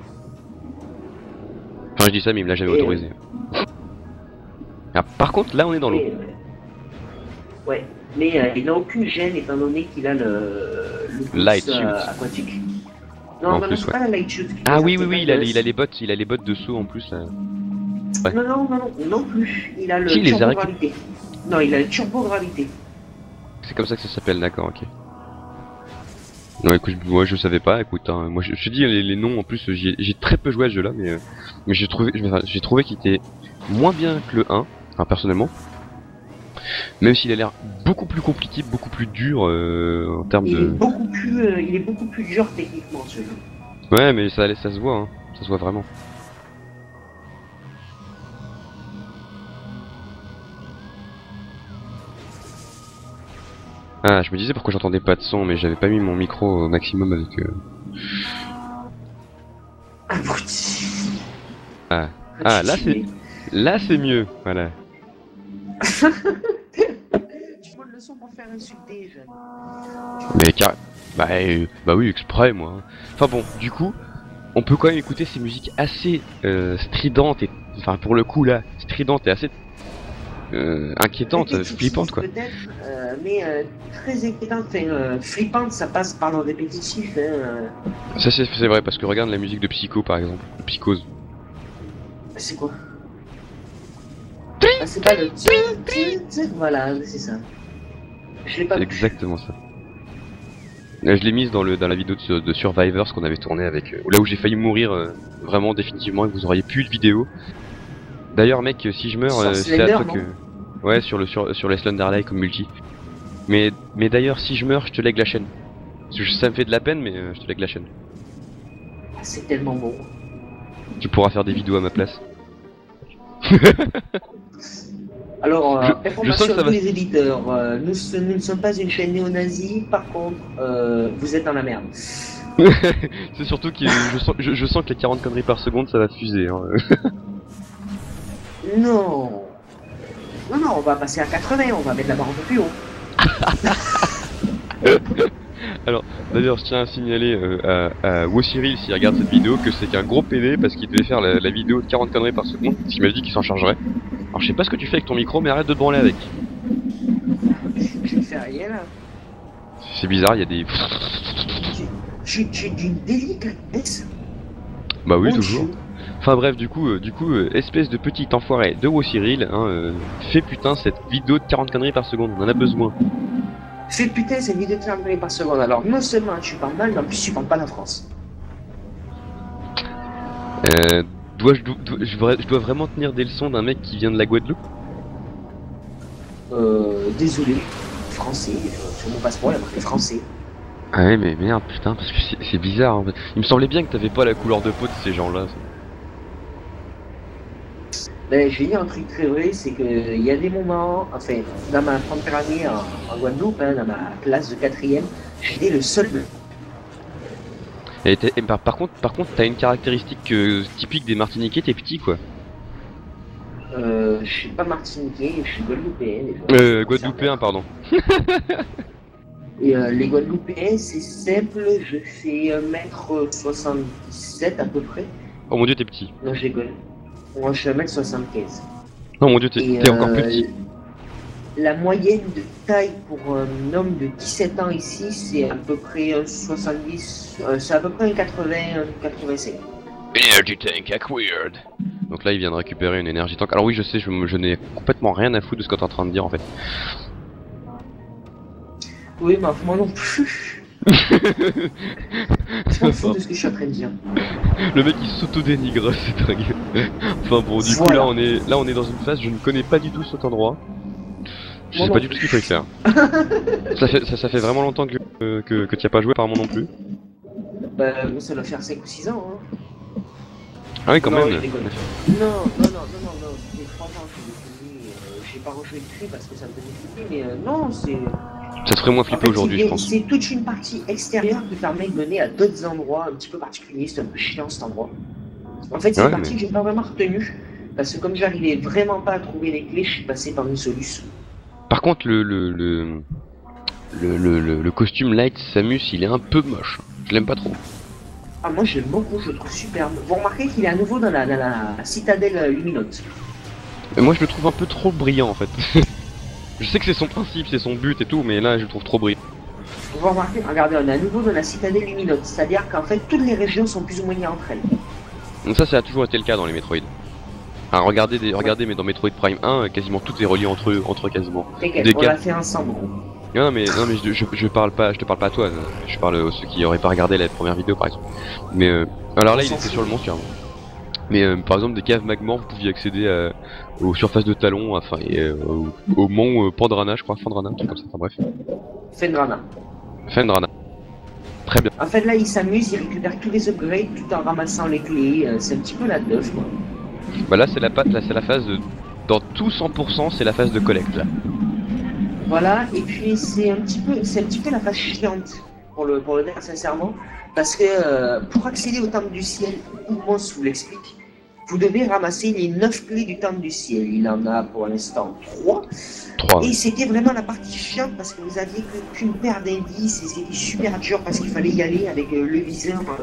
Enfin je dis ça mais il me l'a jamais autorisé. Ah, par contre là on est dans l'eau. Ouais, mais il n'a aucune gêne étant donné qu'il a le light shoot aquatique. Non, non, c'est pas la light shoot. Ah oui, il a les bottes de saut en plus là. Ouais. Non plus. Il a le turbo-gravité. Non, il a le turbo-gravité. C'est comme ça que ça s'appelle, d'accord, ok. Non, écoute, moi je savais pas, écoute, hein, moi je te dis les noms en plus, j'ai très peu joué à ce jeu là, mais j'ai trouvé qu'il était moins bien que le 1, enfin personnellement. Même s'il a l'air beaucoup plus compliqué, beaucoup plus dur en termes de... Il est beaucoup plus dur techniquement ce jeu. Ouais, mais ça se voit, hein. Ça se voit vraiment. Ah, je me disais pourquoi j'entendais pas de son, mais j'avais pas mis mon micro au maximum avec... Ah, là c'est mieux, voilà. Le son pour faire insulter, jeune. Mais bah oui, exprès moi. Enfin bon, du coup, on peut quand même écouter ces musiques assez stridentes et, enfin pour le coup là, stridentes et assez inquiétantes, Répétitive, flippantes quoi. peut-être, mais très inquiétante. Enfin, flippante, ça passe par le répétitif. Ça c'est vrai parce que regarde la musique de Psycho par exemple, de Psychose. C'est quoi? Ah, c'est pas le... Voilà, c'est ça. Je l'ai pas C'est vu. exactement ça. Je l'ai mise dans la vidéo de Survivors qu'on avait tourné avec, là où j'ai failli mourir vraiment définitivement et que vous auriez plus de vidéo. D'ailleurs mec, si je meurs, Sur c'est à Slender, toi non? que... Ouais, sur les Slender comme multi. Mais d'ailleurs, si je meurs, je te lègue la chaîne. Parce que ça me fait de la peine, mais je te lègue la chaîne. Ah, c'est tellement bon. Tu pourras faire des vidéos à ma place. Alors, Je information sens que ça à tous va... les éditeurs, nous ne sommes pas une chaîne néo-nazie, par contre, vous êtes dans la merde. C'est surtout que je sens que les 40 conneries par seconde, ça va fuser. Hein. Non. Non, non, on va passer à 80, on va mettre la barre un peu plus haut. Alors, d'ailleurs, je tiens à signaler à Wocyril, s'il regarde cette vidéo, que c'est qu'un gros PD parce qu'il devait faire la vidéo de 40 conneries par seconde, parce qu'il m'a dit qu'il s'en chargerait. Alors, je sais pas ce que tu fais avec ton micro, mais arrête de te branler avec. Je ne fais rien là. C'est bizarre, il y a des... J'ai d'une délicatesse. Bah oui, Mon toujours. Dieu. Enfin bref, du coup, espèce de petit enfoiré de Wocyril, hein, fais putain cette vidéo de 40 conneries par seconde, on en a besoin. Fais putain cette vidéo de 40 par seconde. Alors, non seulement tu parles mal, mais en plus tu parles pas la France. Je dois vraiment tenir des leçons d'un mec qui vient de la Guadeloupe? Désolé. Français. Sur mon passeport, il y a marqué français. Ah ouais, mais merde, putain, parce que c'est bizarre en fait. Il me semblait bien que t'avais pas la couleur de peau de ces gens-là. Ben, je vais dire un truc très vrai, c'est qu'il y a des moments, enfin, dans ma première année en Guadeloupe, hein, dans ma classe de 4ème, j'étais le seul. Et par contre, t'as une caractéristique typique des Martiniquais, t'es petit quoi. Je suis pas martiniquais, je suis guadeloupéen. Déjà. Guadeloupéen, pardon. Et les Guadeloupéens, c'est simple, je fais 1m77 à peu près. Oh mon dieu, t'es petit. Non, je déconne. Moi, je suis 1m75. Oh mon dieu, t'es encore plus petit. La moyenne de taille pour un homme de 17 ans ici, c'est à peu près un 70, c'est à peu près un 80, un 85. Energy tank acquired. Donc là, il vient de récupérer une énergie tank. Alors oui, je sais, je n'ai complètement rien à foutre de ce que t'es en train de dire en fait. Oui, mais moi non plus. Je m'en fous de ce que je suis en train de dire. Le mec il s'auto-dénigre, c'est dingue. Enfin bon, du coup là on est dans une phase, je ne connais pas du tout cet endroit. Je sais pas du tout ce qu'il faut y faire. ça fait vraiment longtemps que tu n'y as pas joué apparemment non plus. Bah ça doit faire 5 ou 6 ans hein. Ah oui quand non, même. Non, ça fait 3 ans que je l'ai fini, j'ai pas rejoué dessus parce que ça me faisait flipper, mais non, c'est... Ça te ferait moins flipper aujourd'hui je pense. C'est toute une partie extérieure qui permet de mener à d'autres endroits un petit peu particuliers, c'est un peu chiant cet endroit. En fait c'est une partie que j'ai pas vraiment retenue, parce que comme j'arrivais vraiment pas à trouver les clés, je suis passé par une solution. Par contre le costume Light Samus il est un peu moche, je l'aime pas trop. Ah moi j'aime beaucoup, je le trouve superbe. Vous remarquez qu'il est à nouveau dans la citadelle luminote. Mais moi je le trouve un peu trop brillant en fait. Je sais que c'est son principe, c'est son but et tout, mais là je le trouve trop brillant. Vous remarquez, regardez, on est à nouveau dans la citadelle luminote, c'est-à-dire qu'en fait toutes les régions sont plus ou moins liées entre elles. Donc ça a toujours été le cas dans les Metroid. Alors regardez mais dans Metroid Prime 1, quasiment tout est relié entre eux quasiment. T'inquiète, on l'a fait ensemble. Non mais je te parle pas à toi, je parle aux ceux qui auraient pas regardé la première vidéo par exemple. Mais alors là il était sur le monstre. Mais par exemple des caves magma vous pouviez accéder aux surfaces de talons, enfin et au mont Pandrana je crois, Fendrana, un truc comme ça, enfin bref. Fendrana. Très bien. En fait là il s'amuse, il récupère tous les upgrades tout en ramassant les clés, c'est un petit peu la teuf quoi. Bah là c'est la phase de... Dans tout 100% c'est la phase de collecte là. Voilà, et puis c'est un petit peu la phase chiante pour le dire sincèrement, parce que pour accéder au temple du ciel, ou moi je vous l'explique, vous devez ramasser les 9 clés du temple du ciel. Il en a pour l'instant 3. Et oui. c'était vraiment la partie chiante parce que vous aviez qu'une paire d'indices et c'était super dur parce qu'il fallait y aller avec le viseur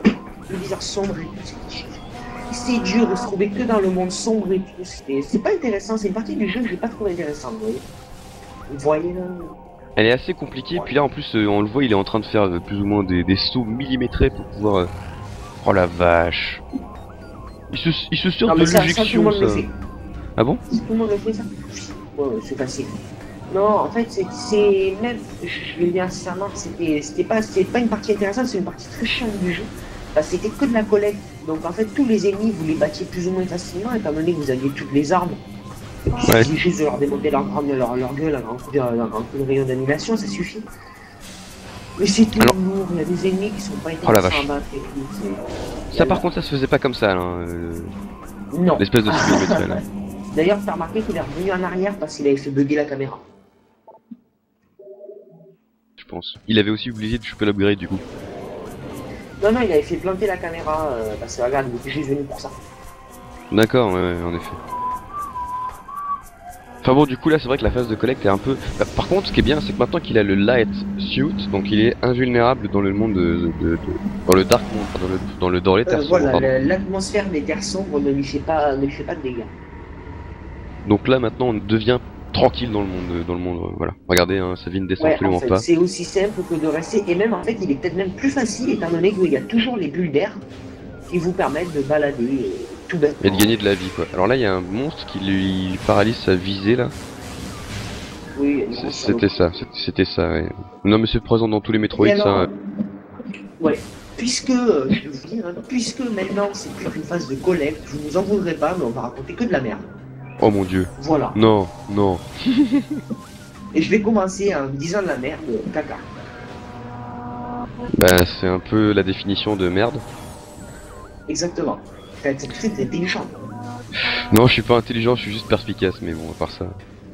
le visage sombre et tout. C'est dur de se trouver que dans le monde sombre et tout. C'est pas intéressant, c'est une partie du jeu que j'ai pas trouvé intéressante, vous voyez là. Elle est assez compliquée, puis là en plus on le voit, il est en train de faire plus ou moins des sauts millimétrés pour pouvoir... Oh la vache. Il se sert de l'éjection ça. Ah bon? Tout le monde le fait ça. Ouais, c'est facile. Non, en fait, c'est même, je vais dire sincèrement, c'était pas une partie intéressante, c'est une partie très chiante du jeu. Parce que c'était que de la collecte. Donc en fait, tous les ennemis, vous les battiez plus ou moins facilement, étant donné que vous aviez toutes les armes. Il suffit juste de leur démonter leur gueule, un grand coup de rayon d'animation, ça suffit. Mais c'est tout lourd, il y a des ennemis qui sont pas intéressants à battre et tout. Ça par contre, ça se faisait pas comme ça, là. Non. L'espèce de millimétré là. D'ailleurs, t'as remarqué qu'il est revenu en arrière parce qu'il avait fait bugger la caméra. Je pense. Il avait aussi oublié de choper l'upgrade du coup. Non, il avait fait planter la caméra parce que regarde, il était juste venu pour ça. D'accord, ouais, en effet. Enfin bon, du coup là, c'est vrai que la phase de collecte est un peu... par contre, ce qui est bien, c'est que maintenant qu'il a le light suit, donc il est invulnérable dans le monde dans le dark monde, dans les terres sombres. Voilà, l'atmosphère des terres sombres ne lui fait pas de dégâts. Donc là, maintenant, on devient tranquille dans le monde, voilà. Regardez, hein, sa vie ne descend absolument pas. C'est aussi simple que de rester, et même en fait, il est peut-être même plus facile, étant donné qu'il y a toujours les bulles d'air qui vous permettent de balader tout bêtement. Et de gagner de la vie, quoi. Alors là, il y a un monstre qui lui paralyse sa visée, là. Oui, c'était ça, ouais. Non, mais c'est présent dans tous les Metroid, ça. Ouais. Puisque, je vais vous dire, hein, puisque maintenant c'est plus qu'une phase de collecte, je vous en voudrais pas, mais on va raconter que de la merde. Oh mon dieu. Voilà. Non. Et je vais commencer en disant de la merde, caca. Bah, c'est un peu la définition de merde. Exactement. T'es intelligent. Non, je suis pas intelligent, je suis juste perspicace, mais bon, à part ça.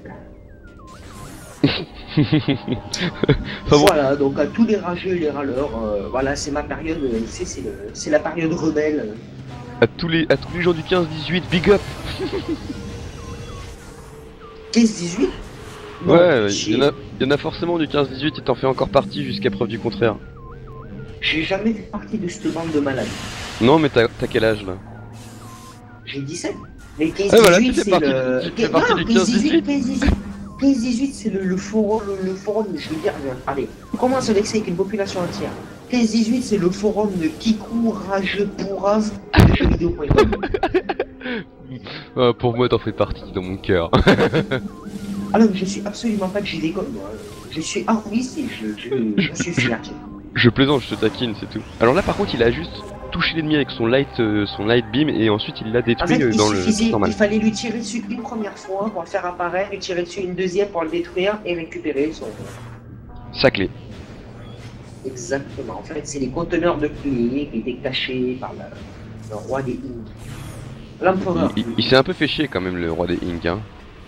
Voilà, donc à tous les rageux et les râleurs, voilà, c'est ma période, c'est la période rebelle. À tous les gens du 15-18, big up. 15-18 ? Ouais, il y en a forcément du 15-18 et t'en fais encore partie jusqu'à preuve du contraire. J'ai jamais fait partie de cette bande de malades. Non, mais t'as quel âge là? J'ai 17. Mais 15-18 voilà, c'est le... Tu fais partie du 15-18. 15-18 c'est le forum, je veux dire, allez, comment se vexer avec une population entière? 15-18 c'est le forum de Kikou, Rageux, Pourrave, de jeuxvideo.com. Pour moi, t'en fais partie dans mon cœur. Alors, je suis absolument pas que j'y déconne, moi. Je suis artiste et je suis fier. Je plaisante, je te taquine, c'est tout. Alors là, par contre, il a juste touché l'ennemi avec son light beam et ensuite il l'a détruit dans le normal. Il fallait lui tirer dessus une première fois pour le faire apparaître, lui tirer dessus une deuxième pour le détruire et récupérer son... sa clé. Exactement. En fait, c'est les conteneurs de clés qui étaient cachés par le roi des Inks. L'empereur. Il s'est un peu fait chier quand même, le roi des Inks, hein.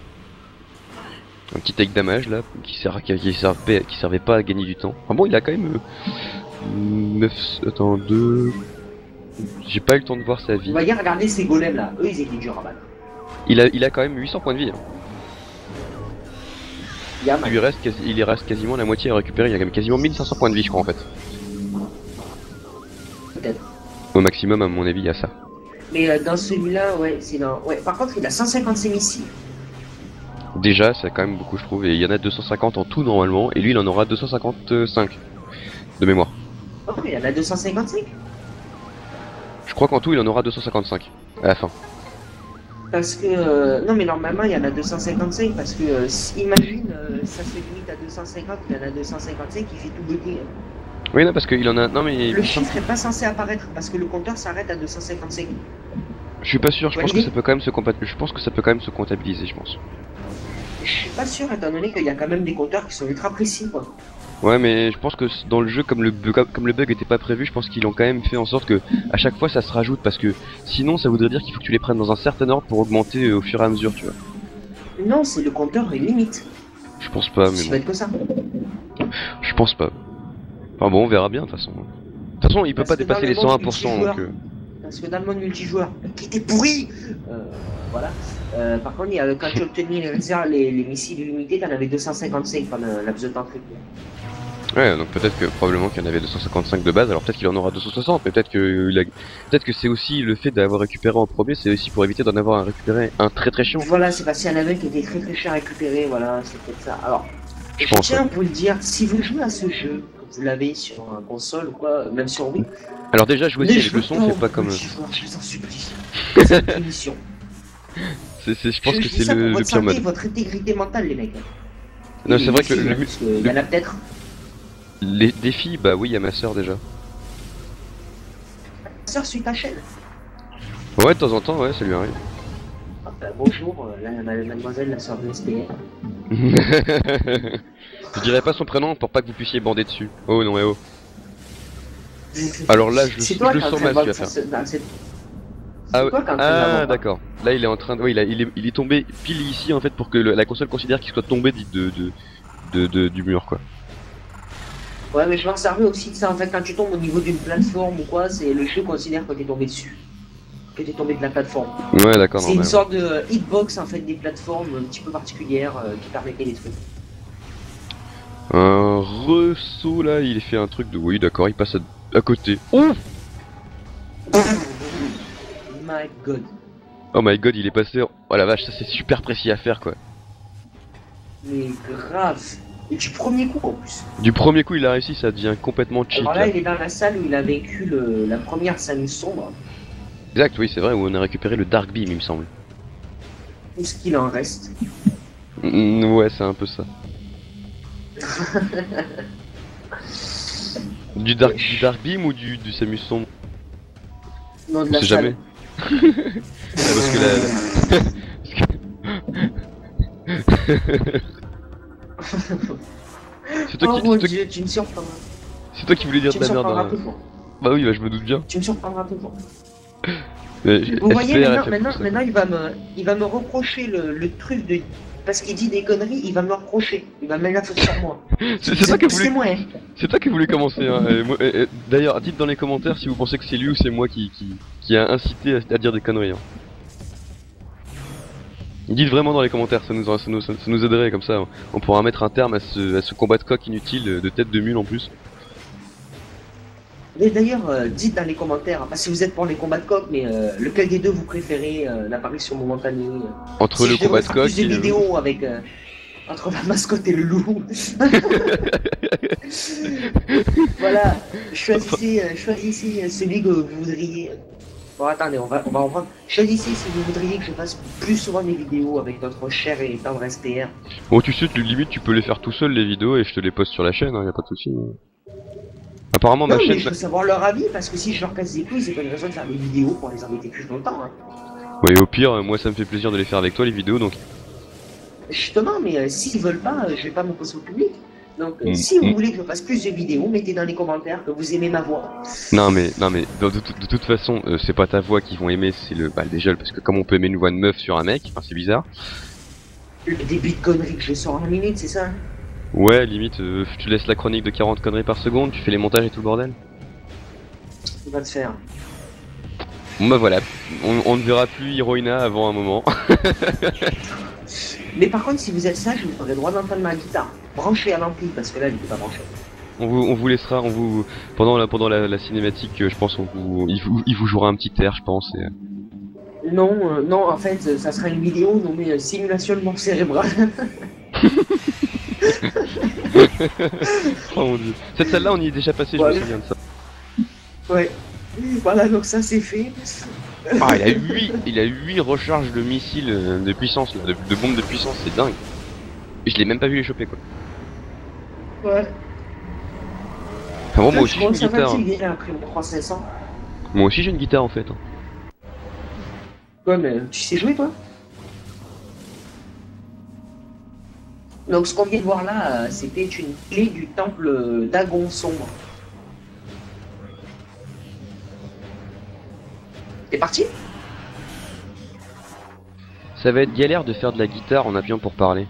Un petit take damage là, qui servait pas à gagner du temps. Enfin bon, il a quand même 9... Attends, 2... J'ai pas eu le temps de voir sa vie. On va dire, regardez ces golems là, eux ils étaient durs à battre. Il a quand même 800 points de vie. Hein. Il reste quasiment la moitié à récupérer, il y a quand même quasiment 1500 points de vie je crois en fait. Peut-être. Au maximum à mon avis il y a ça. Mais dans celui-là, ouais, c'est dans... Ouais, par contre il a 155 missiles. Déjà, c'est quand même beaucoup je trouve, et il y en a 250 en tout normalement, et lui il en aura 255 de mémoire. Oh, il y en a 255. Je crois qu'en tout il en aura 255 à la fin. Parce que... non mais normalement il y en a 255 parce que imagine ça se limite à 250, il y en a 255 qui fait tout bugger. Oui non parce qu'il en a... Non mais... Le chiffre est pas censé apparaître parce que le compteur s'arrête à 255. Je suis pas sûr, je pense que ça peut quand même se comptabiliser je pense. Je suis pas sûr étant donné qu'il y a quand même des compteurs qui sont ultra précis quoi. Ouais mais je pense que dans le jeu comme le bug était pas prévu, je pense qu'ils ont quand même fait en sorte que à chaque fois ça se rajoute parce que sinon ça voudrait dire qu'il faut que tu les prennes dans un certain ordre pour augmenter au fur et à mesure tu vois. Non c'est le compteur est limite. Je pense pas mais ça bon. va être que ça. Je pense pas. Enfin bon on verra bien de toute façon. De toute façon il peut pas dépasser les 101% donc... Parce que dans le monde multijoueur qui était pourri voilà. Par contre, quand tu obtenais les missiles illimités, t'en avais 255 pendant un laps de temps très court. Ouais, donc peut-être que probablement qu'il y en avait 255 de base, alors peut-être qu'il en aura 260, mais peut-être que c'est aussi le fait d'avoir récupéré en premier, c'est aussi pour éviter d'en avoir récupéré un très très chiant. Voilà, c'est parce qu'il y en avait qui était très cher à récupérer, voilà, c'est peut-être ça. Alors, Je je pense, ouais. tiens à vous le dire, si vous jouez à ce jeu, que vous l'avez sur un console ou quoi, même sur Wii, Alors déjà, jouer aussi ne avec le jouez son, pas c'est au pas comme... multijoueur, je vous en supplie. C'est une punition. je pense que Je dis c'est ça pour le votre pire santé, mode. votre intégrité mentale, les mecs. Non, Et c'est vrai les que filles, hein, parce qu'il y en a peut-être. les défis, bah oui, il y a ma soeur déjà. Ta sœur suit ta chaîne. Ouais, de temps en temps, ouais, ça lui arrive. Ah, bah, bonjour, mademoiselle, la sœur de SPR. Je dirais pas son prénom pour pas que vous puissiez bander dessus. Oh non, eh oh. Alors là, je C'est toi le qui es en sens train mal, de ce qu'il va faire. dans cette... Ah, C'est toi qui es en train ah d'avoir. d'accord. Là, il est en train de... Ouais, il est tombé pile ici, en fait, pour que la console considère qu'il soit tombé du mur, quoi. Ouais, mais je m'en servais aussi de ça. En fait, quand tu tombes au niveau d'une plateforme ou quoi, c'est le jeu considère que t'es tombé dessus. Que t'es tombé de la plateforme. Ouais, d'accord, C'est une normal. sorte de hitbox en fait des plateformes un petit peu particulières qui permettaient des trucs. Un ressaut, là, il fait un truc de... Oui, d'accord, il passe à côté. Oh My god. Oh my god, il est passé... Oh la vache, ça c'est super précis à faire, quoi. Mais grave. Et du premier coup en plus. Du premier coup, il a réussi, ça devient complètement cheat, Alors là, là. il est dans la salle où il a vécu la première scène sombre. Exact, oui, c'est vrai, où on a récupéré le Dark Beam, il me semble. Tout ce qu'il en reste. Ouais, c'est un peu ça. Du Dark Beam ou du Samus sombre? Non, de On la sait salle. jamais. Parce que là... c'est toi Oh qui... mon C'est toi, dieu, tu me surprendras. c'est toi qui voulais dire Tu de me la merde, surprendras hein. toujours. Bah oui, bah je me doute bien. Tu me surprendras toujours. Mais Vous voyez, SPR, elle maintenant, fait maintenant, pour ça. maintenant il va me reprocher le truc de... Parce qu'il dit des conneries, il va me le reprocher. Il va mettre la faute sur moi. C'est toi qui C'est voulais... moi, hein. C'est toi qui voulais commencer, hein. D'ailleurs, dites dans les commentaires si vous pensez que c'est lui ou c'est moi qui a incité à dire des conneries, hein. Dites vraiment dans les commentaires, ça nous aiderait comme ça. On pourra mettre un terme à ce combat de coq inutile de tête de mule en plus. Et d'ailleurs, dites dans les commentaires, pas si vous êtes pour les combats de coq, mais lequel des deux vous préférez, l'apparition momentanée Entre si le je devrais combat de faire coq plus de et le... vidéos avec... entre la mascotte et le loup. Voilà, choisissez celui que vous voudriez. Bon, attendez, on va en prendre. Choisissez si vous voudriez que je fasse plus souvent des vidéos avec notre cher et tendre SPR. Bon, tu sais, limite, tu peux les faire tout seul les vidéos et je te les poste sur la chaîne, hein, y a pas de souci. Apparemment, Non, ma mais chaîne... je veux savoir leur avis, parce que si je leur casse des couilles, c'est pas une raison de faire des vidéos pour les embêter plus longtemps. Hein. Ouais, au pire, moi ça me fait plaisir de les faire avec toi les vidéos, donc... Justement, mais s'ils veulent pas, je vais pas m'opposer au public. Donc, si vous voulez que je fasse plus de vidéos, mettez dans les commentaires que vous aimez ma voix. Non mais de toute façon, c'est pas ta voix qu'ils vont aimer, c'est déjà parce que comme on peut aimer une voix de meuf sur un mec, enfin c'est bizarre. Le début de conneries que je sors en minute, c'est ça? Ouais, limite, tu laisses la chronique de 40 conneries par seconde, tu fais les montages et tout le bordel. On va te faire. Bon bah voilà, on ne verra plus Hiroina avant un moment. Mais par contre, si vous êtes sage, vous aurez le droit d'entendre ma guitare. Branchée à l'ampli, parce que là, elle n'était pas branchée. On vous laissera, pendant la cinématique, je pense, il vous jouera un petit air, je pense. Non, non, en fait, ça sera une vidéo nommée Simulation de mort cérébrale. Oh mon dieu. Cette salle-là, on y est déjà passé, je me souviens de ça. Ouais. Voilà, donc ça c'est fait. Ah, il a 8 recharges de missiles de puissance, là, de bombes de puissance, c'est dingue. Et je l'ai même pas vu les choper, quoi. Ouais. Enfin, bon, moi aussi j'ai une ça va, guitare. il a pris mon 3500. Moi aussi j'ai une guitare en fait. Ouais, mais tu sais jouer toi? Donc ce qu'on vient de voir là, c'était une clé du temple d'Agon sombre. T'es parti? Ça va être galère de faire de la guitare en appuyant pour parler.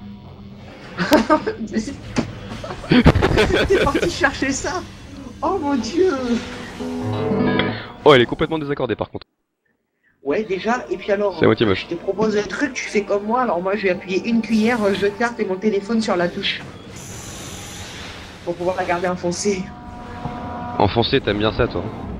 T'es parti chercher ça? Oh mon dieu! Oh, elle est complètement désaccordée par contre. Ouais, déjà, et puis alors, C'est à moitié moche. je te propose un truc, tu fais comme moi, alors moi je vais appuyer une cuillère, je carte et mon téléphone sur la touche. pour pouvoir la garder enfoncée. Enfoncé, t'aimes bien ça toi?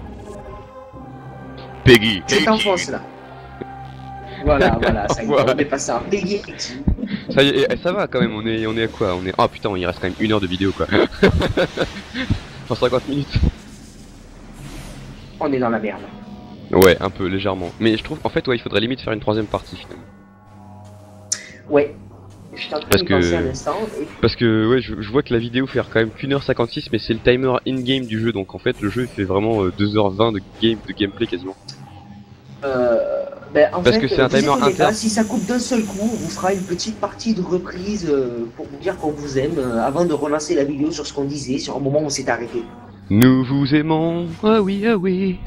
Peggy. C'est enfonce là. Voilà, ça y est, Ouais. on est passé à Peggy. Ça y est, ça va quand même, on est à quoi? On est... Oh putain, il reste quand même 1 heure de vidéo quoi. 150 minutes. On est dans la merde. Ouais, un peu, légèrement. Mais je trouve, en fait, ouais, il faudrait limite faire une 3ème partie finalement. Ouais. Je suis en train Parce de penser que- un instant. Et... Parce que, ouais, je vois que la vidéo fait quand même qu'1h56, mais c'est le timer in-game du jeu, donc en fait, le jeu il fait vraiment 2h20 de gameplay quasiment. En Parce fait, que c'est un vous timer étonnez pas, interne. si ça coupe d'un seul coup, on vous fera une petite partie de reprise pour vous dire qu'on vous aime avant de relancer la vidéo sur ce qu'on disait, sur un moment où on s'est arrêté. Nous vous aimons, ah oui, ah oui.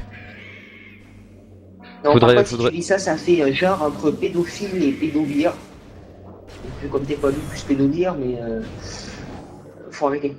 Non, Faudrait- par contre, faudrait- si tu dis ça, ça fait un genre entre pédophile et pédolire. Vu comme t'es pas lu plus pédolire, mais faut arrêter.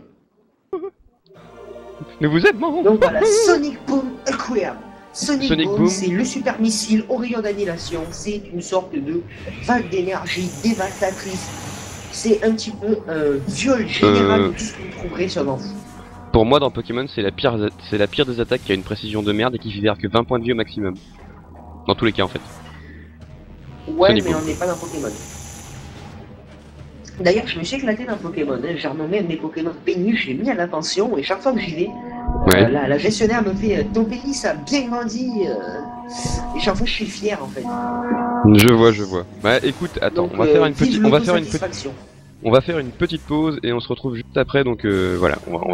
Nous vous aimons. Donc voilà, Sonic Boom Aquarium. Sonic Boom, Boom. c'est le super missile au rayon d'annihilation. C'est une sorte de vague d'énergie dévastatrice. C'est un petit peu un viol général de tout ce que vous trouverez sur l'enfant. Pour moi, dans Pokémon, c'est la pire des attaques qui a une précision de merde et qui génère que 20 points de vie au maximum. Dans tous les cas, en fait. Ouais, Sonic mais Boom. on n'est pas dans Pokémon. D'ailleurs, je me suis éclaté dans Pokémon. Hein. J'ai renommé un de mes Pokémon Péniche, j'ai mis à l'attention et chaque fois que j'y vais, Ouais. la gestionnaire me fait ton pénis a bien grandi. Et chaque fois, je suis fier en fait. Je vois. Bah écoute, attends, Donc, on va faire une vive petite, l'autosatisfaction. on va faire une petite pause et on se retrouve juste après. Donc voilà, on va.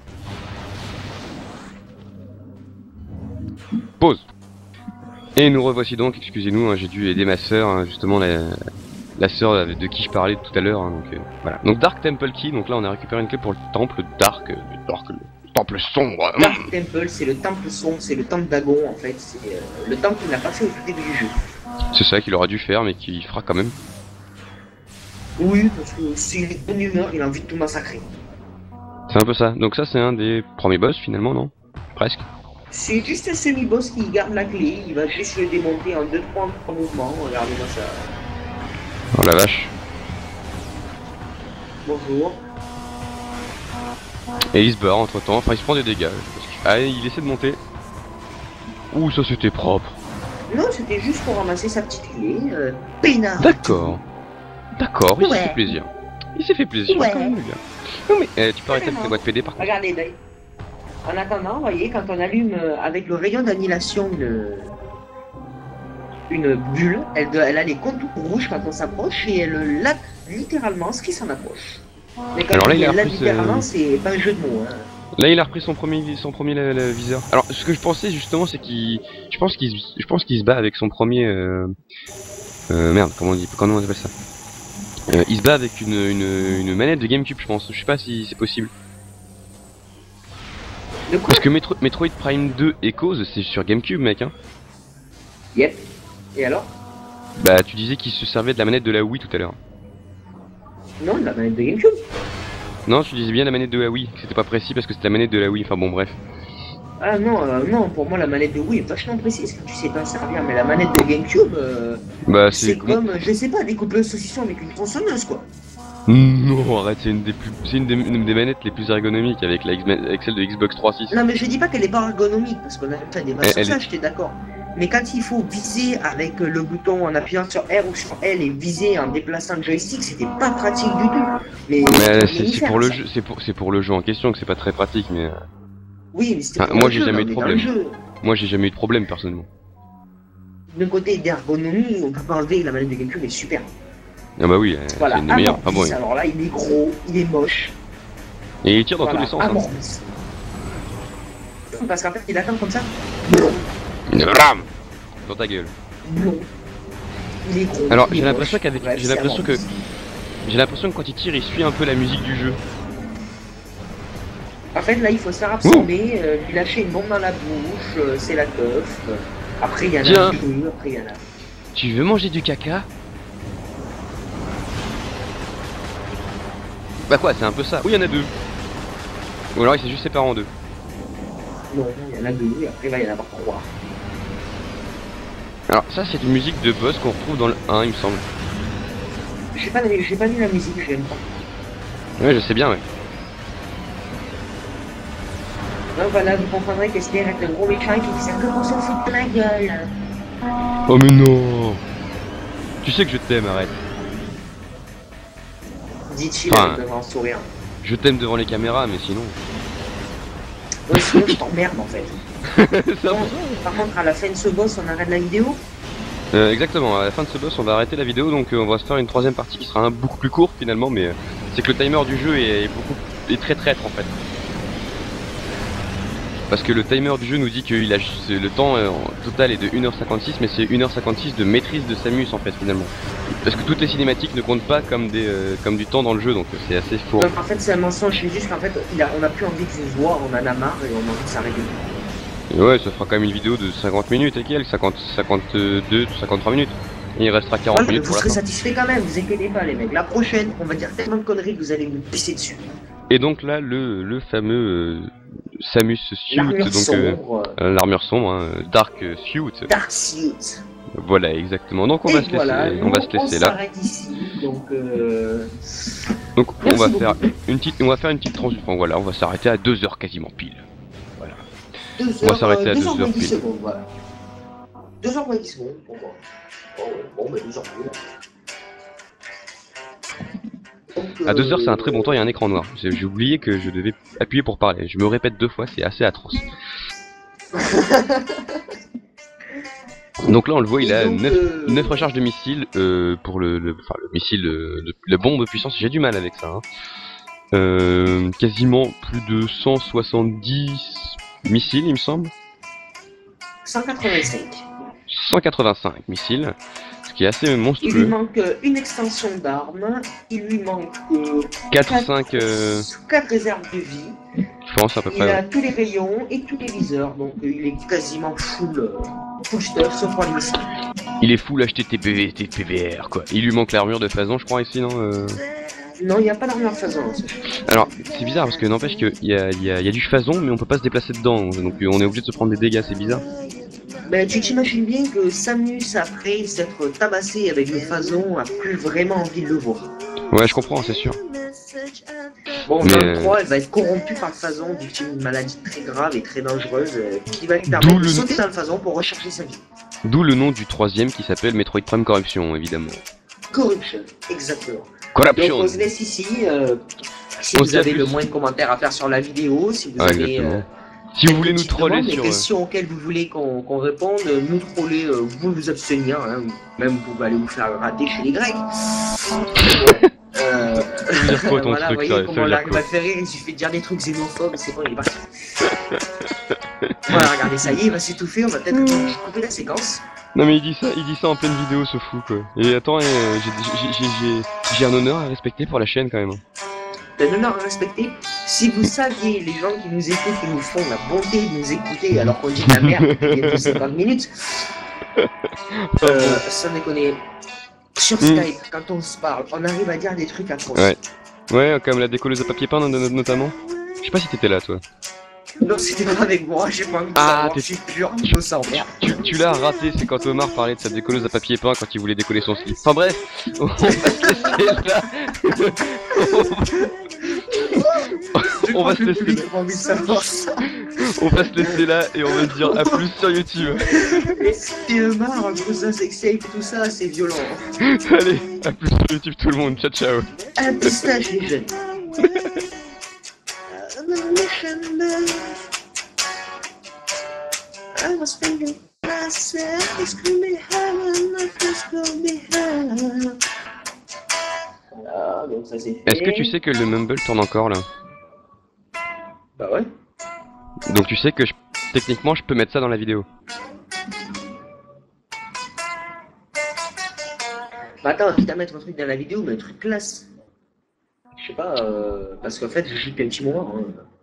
Pause. Et nous revoici donc. Excusez-nous, hein, j'ai dû aider ma sœur, hein, justement la sœur de qui je parlais tout à l'heure. Hein, donc voilà. Donc Dark Temple Key. Donc là, on a récupéré une clé pour le temple Dark, le temple sombre. Dark Temple, c'est le temple sombre, c'est le temple d'Agon en fait. C'est le temple qu'il n'a pas fait au tout début du jeu. C'est ça qu'il aurait dû faire, mais qu'il fera quand même. Oui, parce que s'il est de bonne humeur, il a envie de tout massacrer. C'est un peu ça. Donc ça, c'est un des premiers boss finalement, non? Presque. C'est juste un semi-boss qui garde la clé, il va juste le démonter en 2-3 mouvements. Regardez-moi ça. Oh la vache. Bonjour. Et il se barre entre temps, enfin il se prend des dégâts. Ah, il essaie de monter. Ouh, ça c'était propre. Non, c'était juste pour ramasser sa petite clé. Peinard. D'accord. D'accord, il s'est Ouais. fait plaisir. Il s'est fait plaisir Ouais. quand même, le gars. Non mais, tu peux arrêter avec tes boîtes PD par contre. Regardez l'œil. En attendant, vous voyez, quand on allume avec le rayon d'annihilation une bulle, elle a les contours rouges quand on s'approche et elle l'a littéralement ce qui s'en approche. Mais quand Alors là, il a là repris littéralement, c'est pas un jeu de mots. Hein. Là, il a repris son premier viseur. Alors, ce que je pensais justement, c'est je pense qu'il se bat avec son premier. Merde, comment on appelle ça? Il se bat avec une manette de GameCube, je pense. Je sais pas si c'est possible. De quoi? Parce que Metroid Prime 2 Echoes, c'est sur GameCube, mec. Hein. Yep. Et alors? Bah, tu disais qu'il se servait de la manette de la Wii tout à l'heure. Non, la manette de GameCube. Non, tu disais bien la manette de la Wii. Que c'était pas précis parce que c'était la manette de la Wii. Enfin bon, bref. Ah non, non, pour moi la manette de Wii est vachement précise quand tu sais pas servir, mais la manette de GameCube, Bah, c'est comme, je sais pas, découper un saucisson avec une tronçonneuse quoi. Non, arrête, c'est une des manettes les plus ergonomiques avec avec celle de Xbox 360. Non mais je dis pas qu'elle est pas ergonomique, parce qu'on a fait des Elle sur ça, est- j'étais d'accord. Mais quand il faut viser avec le bouton en appuyant sur R ou sur L et viser en déplaçant le joystick, c'était pas pratique du tout. Mais C'est pour le jeu, c'est pour le jeu en question que c'est pas très pratique, mais Oui, mais c'était Ah, pour moi, le j'ai jeu, jamais on eu de est dans problème. le jeu. moi j'ai jamais eu de problème personnellement. D'un côté d'ergonomie, on peut pas enlever la manette de GameCube est super. Ah bah oui, Voilà, c'est une des meilleures. Amorphis, Ah bon, alors là il est gros, il est moche. et il tire dans Voilà, tous les sens. Hein. Amorphis. Parce qu'en fait il attend comme ça. Bram dans ta gueule. Non. Il est gros. Alors il est j'ai l'impression moche. qu'avec, Bref, j'ai c'est l'impression que, Amorphis. j'ai l'impression que quand il tire, il suit un peu la musique du jeu. En fait, là, il faut se faire absorber, lui lâcher une bombe dans la bouche, c'est la teuf. Après, il y en Tiens. a deux, après, il y en a. Tu veux manger du caca? Bah quoi, c'est un peu ça. Oui, il y en a deux. Ou alors il s'est juste séparé en deux. Non, il y en a deux, et après, il va y en avoir trois. Alors ça, c'est une musique de boss qu'on retrouve dans le 1, il me semble. J'ai pas vu la musique, je l'aime pas. Ouais, je sais bien, ouais. Donc voilà, vous comprendrez que Slayer est un gros méchant qui fait ça que pour se foutre de la gueule. Oh mais non. Tu sais que je t'aime, arrête. Dit-il Enfin, avec un grand sourire. Je t'aime devant les caméras, mais sinon... Ouais, sinon je t'emmerde en fait. Ça Bon, par contre, à la fin de ce boss, on arrête la vidéo. Exactement, à la fin de ce boss on va arrêter la vidéo, donc on va se faire une troisième partie qui sera beaucoup plus courte finalement, mais c'est que le timer du jeu est très traître en fait. Parce que le timer du jeu nous dit que le temps total est de 1h56, mais c'est 1h56 de maîtrise de Samus en fait finalement. Parce que toutes les cinématiques ne comptent pas comme du temps dans le jeu, donc c'est assez faux. Donc en fait c'est un mensonge, c'est juste qu'en fait on a plus envie de vous voir, on en a marre et on a envie de s'arrêter. Et ouais, ça fera quand même une vidéo de 50 minutes et quelques, 52, 53 minutes. Et il restera 40 minutes Vous pour la serez fin. satisfait quand même, vous inquiétez pas les mecs. La prochaine, on va dire tellement de conneries que vous allez vous pisser dessus. Et donc là, le fameux Samus Suit, L'armure donc sombre. l'armure sombre, hein, Dark Suit. Dark Suit. Voilà, exactement. Donc on va se voilà, laisser, on va se laisser là. s'arrête ici, donc Donc on merci va beaucoup. faire une petite transition. Enfin, voilà, on va s'arrêter à 2 heures quasiment pile. Voilà. 2 On va heures, s'arrêter à 2 2 heures heures 10 pile. secondes, voilà. 2 heures 10 secondes pour moi. Bon, bah 2 heures pile. Donc, À 2 heures, c'est un très bon temps, il y a un écran noir. J'ai oublié que je devais appuyer pour parler. Je me répète 2 fois, c'est assez atroce. Donc là, on le voit, il a 9 recharges de missiles pour le missile, la bombe puissance. J'ai du mal avec ça. Hein. Quasiment plus de 170 missiles, il me semble. 185. 185 missiles, ce qui est assez Il lui monstrueux. manque une extension d'armes, il lui manque 4 ou 5, 4 réserves de vie, je pense à peu il a près. tous les rayons et tous les viseurs, donc il est quasiment full stuff sauf pour les missiles. Il est full HTTP, TPVR quoi. Il lui manque l'armure de Phazon, je crois, ici, non Non, il n'y a pas d'armure Phazon. Alors, c'est bizarre parce que n'empêche qu'il y a du Phazon, mais on peut pas se déplacer dedans. Donc on est obligé de se prendre des dégâts, c'est bizarre. Mais tu t'imagines bien que Samus, après s'être tabassé avec le Phazon, a plus vraiment envie de le voir. Ouais, je comprends, c'est sûr. Bon, Mais, dans le 3, elle va être corrompue par le Phazon, victime d'une maladie très grave et très dangereuse, qui va lui permettre de sauter dans le Phazon pour recharger sa vie. D'où le nom du troisième qui s'appelle Metroid Prime Corruption, évidemment. Corruption, exactement. Corruption. Donc on se laisse ici. Si vous avez le moins de commentaires à faire sur la vidéo, si vous avez si vous voulez nous troller des sur questions auxquelles vous voulez qu'on réponde, nous troller, vous abstenir, hein, même vous pouvez aller vous faire rater chez les Grecs. Ça veut dire quoi ton voilà, truc, voyez ça, comment on arrive à faire rire, il suffit de dire des trucs xénophobes et c'est bon, il est parti. Voilà, regardez, ça y est, il va s'étouffer, on va peut-être couper la séquence. Non mais il dit ça en pleine vidéo, ce fou quoi. Et attends, j'ai un honneur à respecter pour la chaîne quand même. C'est un honneur à respecter. Si vous saviez, les gens qui nous écoutent, qui nous font la bonté de nous écouter alors qu'on dit de la merde depuis bientôt 50 minutes, sans déconner, sur Skype, quand on se parle, on arrive à dire des trucs atroces. Ouais, comme la décolleuse à papier peint notamment. Je sais pas si t'étais là toi. Non, c'était pas avec moi, j'ai pas envie de savoir, je suis pur innocent. Tu l'as raté, c'est quand Omar parlait de sa décolleuse à papier peint quand il voulait décoller son slip. Enfin bref, on va se laisser là. On va se laisser là. On va se laisser là et on va se dire à plus sur YouTube. Et c'était marre, tout ça, sextape et tout ça, c'est violent. Allez, à plus sur YouTube tout le monde, ciao ciao. À pistache les jeunes. I was thinking myself, screaming heaven, I just go behind. Voilà, donc ça c'est fait. Est-ce que tu sais que le mumble tourne encore là? Bah ouais. Donc tu sais que techniquement je peux mettre ça dans la vidéo. Bah attends, quitte à mettre un truc dans la vidéo, mais un truc classe. Je sais pas, parce qu'en fait je joue depuis un petit moment. Hein.